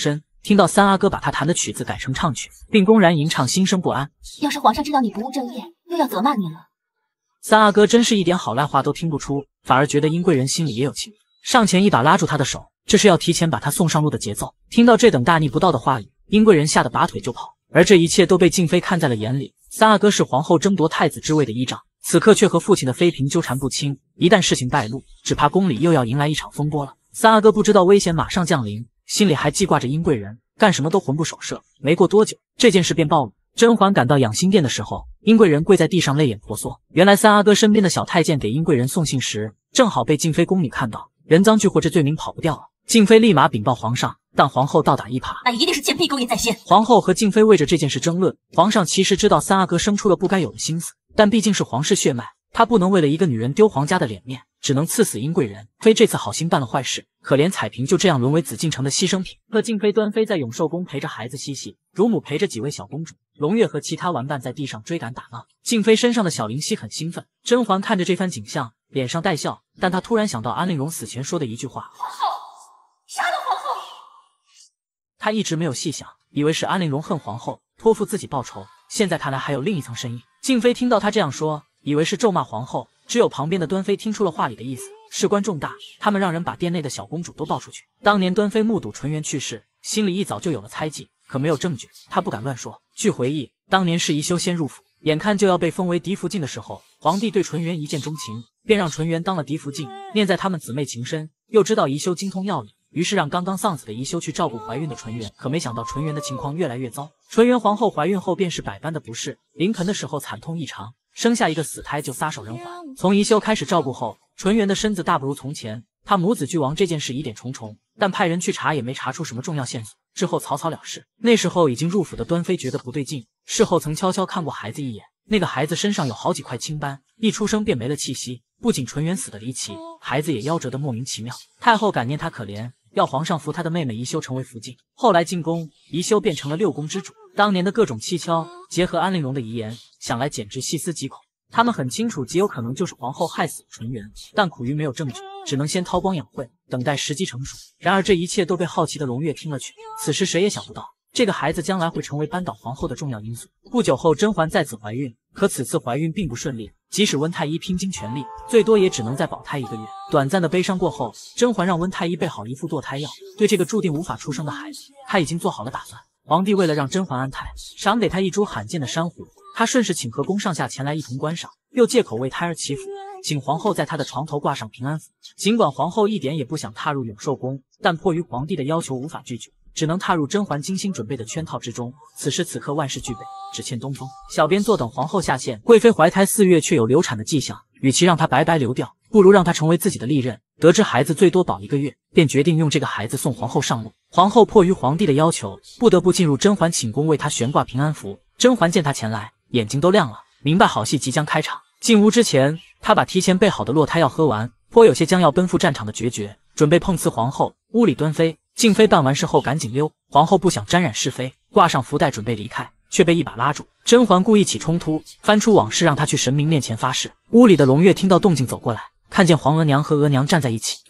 听到三阿哥把他弹的曲子改成唱曲，并公然吟唱，心生不安。 要是皇上知道你不务正业，又要责骂你了。 三阿哥真是一点好赖话都听不出，反而觉得殷贵人心里也有情，上前一把拉住他的手，这是要提前把他送上路的节奏。听到这等大逆不道的话语，殷贵人吓得拔腿就跑。而这一切都被静妃看在了眼里。三阿哥是皇后争夺太子之位的依仗，此刻却和父亲的妃嫔纠缠不清，一旦事情败露，只怕宫里又要迎来一场风波了。三阿哥不知道危险马上降临，心里还记挂着殷贵人，干什么都魂不守舍。没过多久，这件事便暴露。甄嬛赶到养心殿的时候，殷贵人跪在地上泪眼婆娑。原来三阿哥身边的小太监给殷贵人送信时，正好被静妃宫女看到，人赃俱获，这罪名跑不掉了。静妃立马禀报皇上，但皇后倒打一耙， 那一定是贱婢勾引在先。 皇后和静妃为着这件事争论。皇上其实知道三阿哥生出了不该有的心思，但毕竟是皇室血脉，他不能为了一个女人丢皇家的脸面，只能赐死殷贵人。妃这次好心办了坏事，可怜彩萍就这样沦为紫禁城的牺牲品。贺静妃端妃在永寿宫陪着孩子嬉戏，乳母陪着几位小公主，龙月和其他玩伴在地上追赶打闹。静妃身上的小灵犀很兴奋。甄嬛看着这番景象，脸上带笑，但她突然想到安陵容死前说的一句话： 皇后，杀了皇后。 她一直没有细想，以为是安陵容恨皇后，托付自己报仇。现在看来还有另一层深意。静妃听到她这样说，以为是咒骂皇后，只有旁边的端妃听出了话里的意思。事关重大，他们让人把殿内的小公主都抱出去。当年端妃目睹纯元去世，心里一早就有了猜忌，可没有证据，她不敢乱说。据回忆，当年是宜修先入府，眼看就要被封为嫡福晋的时候，皇帝对纯元一见钟情，便让纯元当了嫡福晋。念在他们姊妹情深，又知道宜修精通药理，于是让刚刚丧死的宜修去照顾怀孕的纯元。可没想到纯元的情况越来越糟，纯元皇后怀孕后便是百般的不适，临盆的时候惨痛异常，生下一个死胎就撒手人寰。从宜修开始照顾后，纯元的身子大不如从前，他母子俱亡这件事疑点重重，但派人去查也没查出什么重要线索，之后草草了事。那时候已经入府的端妃觉得不对劲，事后曾悄悄看过孩子一眼，那个孩子身上有好几块青斑，一出生便没了气息。不仅纯元死得离奇，孩子也夭折得莫名其妙。太后感念他可怜，要皇上扶他的妹妹宜修成为福晋。后来进宫，宜修变成了六宫之主。当年的各种蹊跷，结合安陵容的遗言，想来简直细思极恐。他们很清楚，极有可能就是皇后害死了纯元，但苦于没有证据，只能先韬光养晦，等待时机成熟。然而这一切都被好奇的龙月听了去。此时谁也想不到，这个孩子将来会成为扳倒皇后的重要因素。不久后，甄嬛再次怀孕，可此次怀孕并不顺利。即使温太医拼尽全力，最多也只能再保胎一个月。短暂的悲伤过后，甄嬛让温太医备好一副堕胎药，对这个注定无法出生的孩子，她已经做好了打算。皇帝为了让甄嬛安胎，赏给她一株罕见的珊瑚，他顺势请和宫上下前来一同观赏，又借口为胎儿祈福，请皇后在他的床头挂上平安符。尽管皇后一点也不想踏入永寿宫，但迫于皇帝的要求无法拒绝，只能踏入甄嬛精心准备的圈套之中。此时此刻万事俱备，只欠东风。小编坐等皇后下线。贵妃怀胎四月却有流产的迹象，与其让她白白流掉，不如让她成为自己的利刃。得知孩子最多保一个月，便决定用这个孩子送皇后上路。皇后迫于皇帝的要求，不得不进入甄嬛寝宫为她悬挂平安符。甄嬛见她前来，眼睛都亮了，明白好戏即将开场。进屋之前，她把提前备好的落胎药喝完，颇有些将要奔赴战场的决绝，准备碰瓷皇后。屋里端妃、静妃办完事后赶紧溜，皇后不想沾染是非，挂上福袋准备离开，却被一把拉住。甄嬛故意起冲突，翻出往事让她去神明面前发誓。屋里的龙月听到动静走过来，看见皇额娘和额娘站在一起，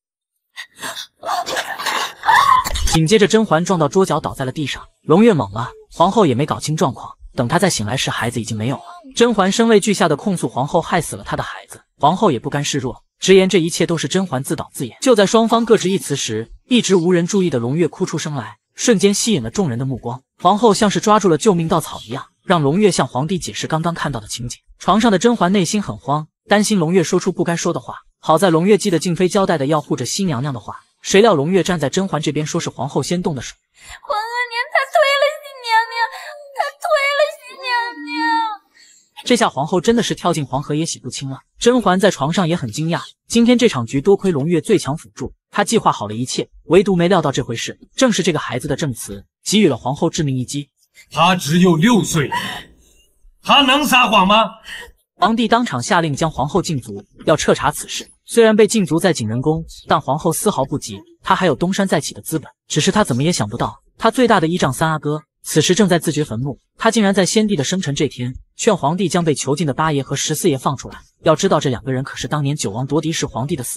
紧接着甄嬛撞到桌角倒在了地上，龙月懵了，皇后也没搞清状况。等她再醒来时，孩子已经没有了。甄嬛声泪俱下的控诉皇后害死了她的孩子，皇后也不甘示弱，直言这一切都是甄嬛自导自演。就在双方各执一词时，一直无人注意的龙月哭出声来，瞬间吸引了众人的目光。皇后像是抓住了救命稻草一样，让龙月向皇帝解释刚刚看到的情景。床上的甄嬛内心很慌，担心龙月说出不该说的话。好在龙月记得静妃交代的要护着新娘娘的话，谁料龙月站在甄嬛这边，说是皇后先动的手。 皇额娘她推了新娘娘，她推了新娘娘。 这下皇后真的是跳进黄河也洗不清了。甄嬛在床上也很惊讶，今天这场局多亏龙月最强辅助，她计划好了一切，唯独没料到这回事。正是这个孩子的证词，给予了皇后致命一击。 他只有六岁，他能撒谎吗？ 皇帝当场下令将皇后禁足，要彻查此事。虽然被禁足在景仁宫，但皇后丝毫不急，她还有东山再起的资本。只是她怎么也想不到，她最大的依仗三阿哥此时正在自掘坟墓。他竟然在先帝的生辰这天，劝皇帝将被囚禁的八爷和十四爷放出来。要知道这两个人可是当年九王夺嫡时皇帝的死对头。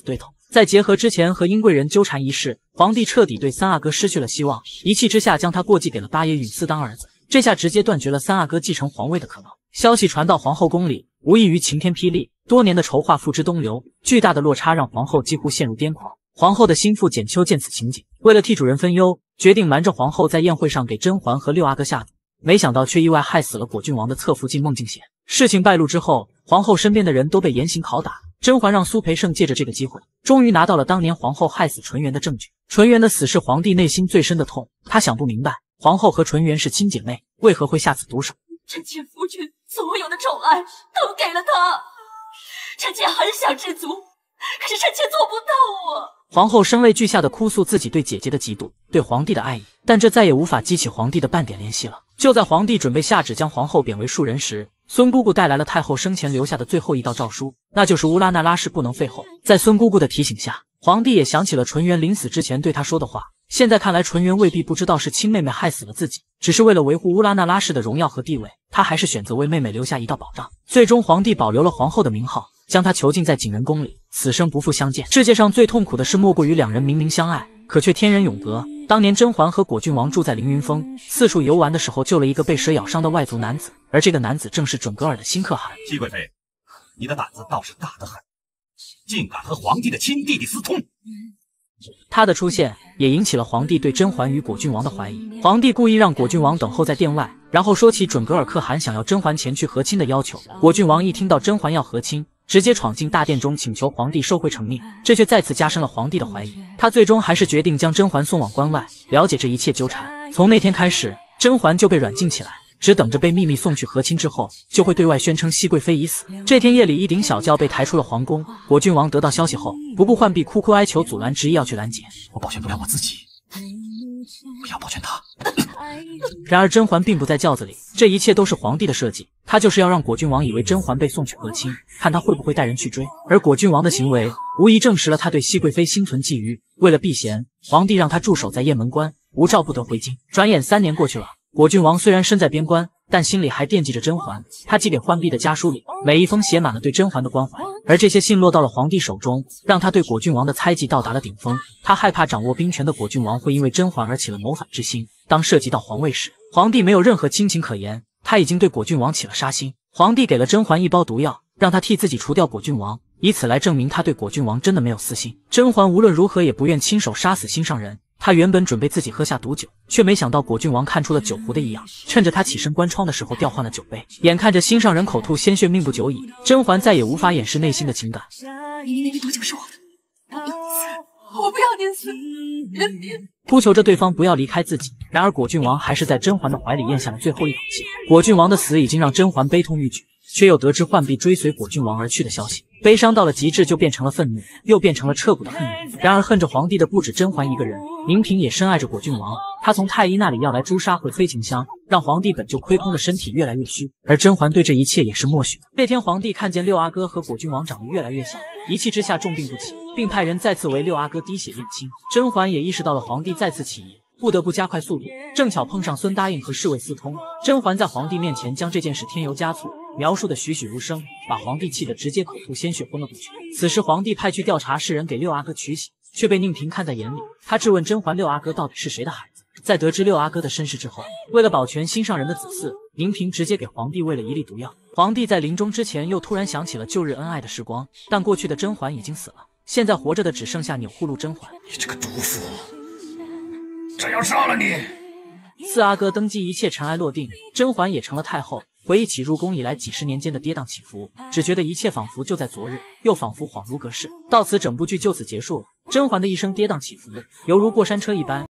再结合之前和殷贵人纠缠一事，皇帝彻底对三阿哥失去了希望，一气之下将他过继给了八爷允嗣当儿子。这下直接断绝了三阿哥继承皇位的可能。消息传到皇后宫里，无异于晴天霹雳。多年的筹划付之东流，巨大的落差让皇后几乎陷入癫狂。皇后的心腹简秋见此情景，为了替主人分忧，决定瞒着皇后在宴会上给甄嬛和六阿哥下毒，没想到却意外害死了果郡王的侧福晋孟静娴。事情败露之后，皇后身边的人都被严刑拷打。甄嬛让苏培盛借着这个机会，终于拿到了当年皇后害死纯元的证据。纯元的死是皇帝内心最深的痛，他想不明白，皇后和纯元是亲姐妹，为何会下此毒手？ 臣妾夫君所有的宠爱都给了他，臣妾很想知足，可是臣妾做不到啊！ 皇后声泪俱下的哭诉自己对姐姐的嫉妒，对皇帝的爱意，但这再也无法激起皇帝的半点怜惜了。就在皇帝准备下旨将皇后贬为庶人时，孙姑姑带来了太后生前留下的最后一道诏书，那就是乌拉那拉氏不能废后。在孙姑姑的提醒下，皇帝也想起了纯元临死之前对他说的话。现在看来，纯元未必不知道是亲妹妹害死了自己，只是为了维护乌拉那拉氏的荣耀和地位，他还是选择为妹妹留下一道保障。最终，皇帝保留了皇后的名号，将她囚禁在景仁宫里，此生不复相见。世界上最痛苦的事，莫过于两人明明相爱，可却天人永隔。当年甄嬛和果郡王住在凌云峰，四处游玩的时候，救了一个被蛇咬伤的外族男子，而这个男子正是准格尔的新可汗。 熹贵妃，你的胆子倒是大得很，竟敢和皇帝的亲弟弟私通。 他的出现也引起了皇帝对甄嬛与果郡王的怀疑。皇帝故意让果郡王等候在殿外，然后说起准格尔可汗想要甄嬛前去和亲的要求。果郡王一听到甄嬛要和亲，直接闯进大殿中请求皇帝收回成命，这却再次加深了皇帝的怀疑。他最终还是决定将甄嬛送往关外，了解这一切纠缠。从那天开始，甄嬛就被软禁起来，只等着被秘密送去和亲之后，就会对外宣称熹贵妃已死。这天夜里，一顶小轿被抬出了皇宫。果郡王得到消息后，不顾浣碧哭哭哀求阻拦，执意要去拦截。 我保全不了我自己，不要保全他。 然而甄嬛并不在轿子里，这一切都是皇帝的设计，他就是要让果郡王以为甄嬛被送去和亲，看他会不会带人去追。而果郡王的行为无疑证实了他对熹贵妃心存觊觎。为了避嫌，皇帝让他驻守在雁门关，无诏不得回京。转眼三年过去了，果郡王虽然身在边关，但心里还惦记着甄嬛。他寄给浣碧的家书里，每一封写满了对甄嬛的关怀，而这些信落到了皇帝手中，让他对果郡王的猜忌到达了顶峰。他害怕掌握兵权的果郡王会因为甄嬛而起了谋反之心。当涉及到皇位时，皇帝没有任何亲情可言，他已经对果郡王起了杀心。皇帝给了甄嬛一包毒药，让他替自己除掉果郡王，以此来证明他对果郡王真的没有私心。甄嬛无论如何也不愿亲手杀死心上人。他原本准备自己喝下毒酒，却没想到果郡王看出了酒壶的异样，趁着他起身关窗的时候调换了酒杯。眼看着心上人口吐鲜血，命不久矣，甄嬛再也无法掩饰内心的情感。 你那毒酒是我的，我不要您死，您哭求着对方不要离开自己。然而果郡王还是在甄嬛的怀里咽下了最后一口气。果郡王的死已经让甄嬛悲痛欲绝，却又得知浣碧追随果郡王而去的消息，悲伤到了极致，就变成了愤怒，又变成了彻骨的恨意。然而恨着皇帝的不止甄嬛一个人，宁嫔也深爱着果郡王。她从太医那里要来朱砂和催情香，让皇帝本就亏空的身体越来越虚。而甄嬛对这一切也是默许的。那天皇帝看见六阿哥和果郡王长得越来越像，一气之下重病不起，并派人再次为六阿哥滴血验亲。甄嬛也意识到了皇帝再次起疑，不得不加快速度。正巧碰上孙答应和侍卫私通，甄嬛在皇帝面前将这件事添油加醋，描述的栩栩如生，把皇帝气得直接口吐鲜血昏了过去。此时皇帝派去调查士人给六阿哥取血，却被宁嫔看在眼里。他质问甄嬛六阿哥到底是谁的孩子。在得知六阿哥的身世之后，为了保全心上人的子嗣，宁嫔直接给皇帝喂了一粒毒药。皇帝在临终之前又突然想起了旧日恩爱的时光，但过去的甄嬛已经死了，现在活着的只剩下钮祜禄甄嬛。 你这个毒妇，朕要杀了你！ 四阿哥登基，一切尘埃落定，甄嬛也成了太后。回忆起入宫以来几十年间的跌宕起伏，只觉得一切仿佛就在昨日，又仿佛恍如隔世。到此，整部剧就此结束了。甄嬛的一生跌宕起伏，犹如过山车一般。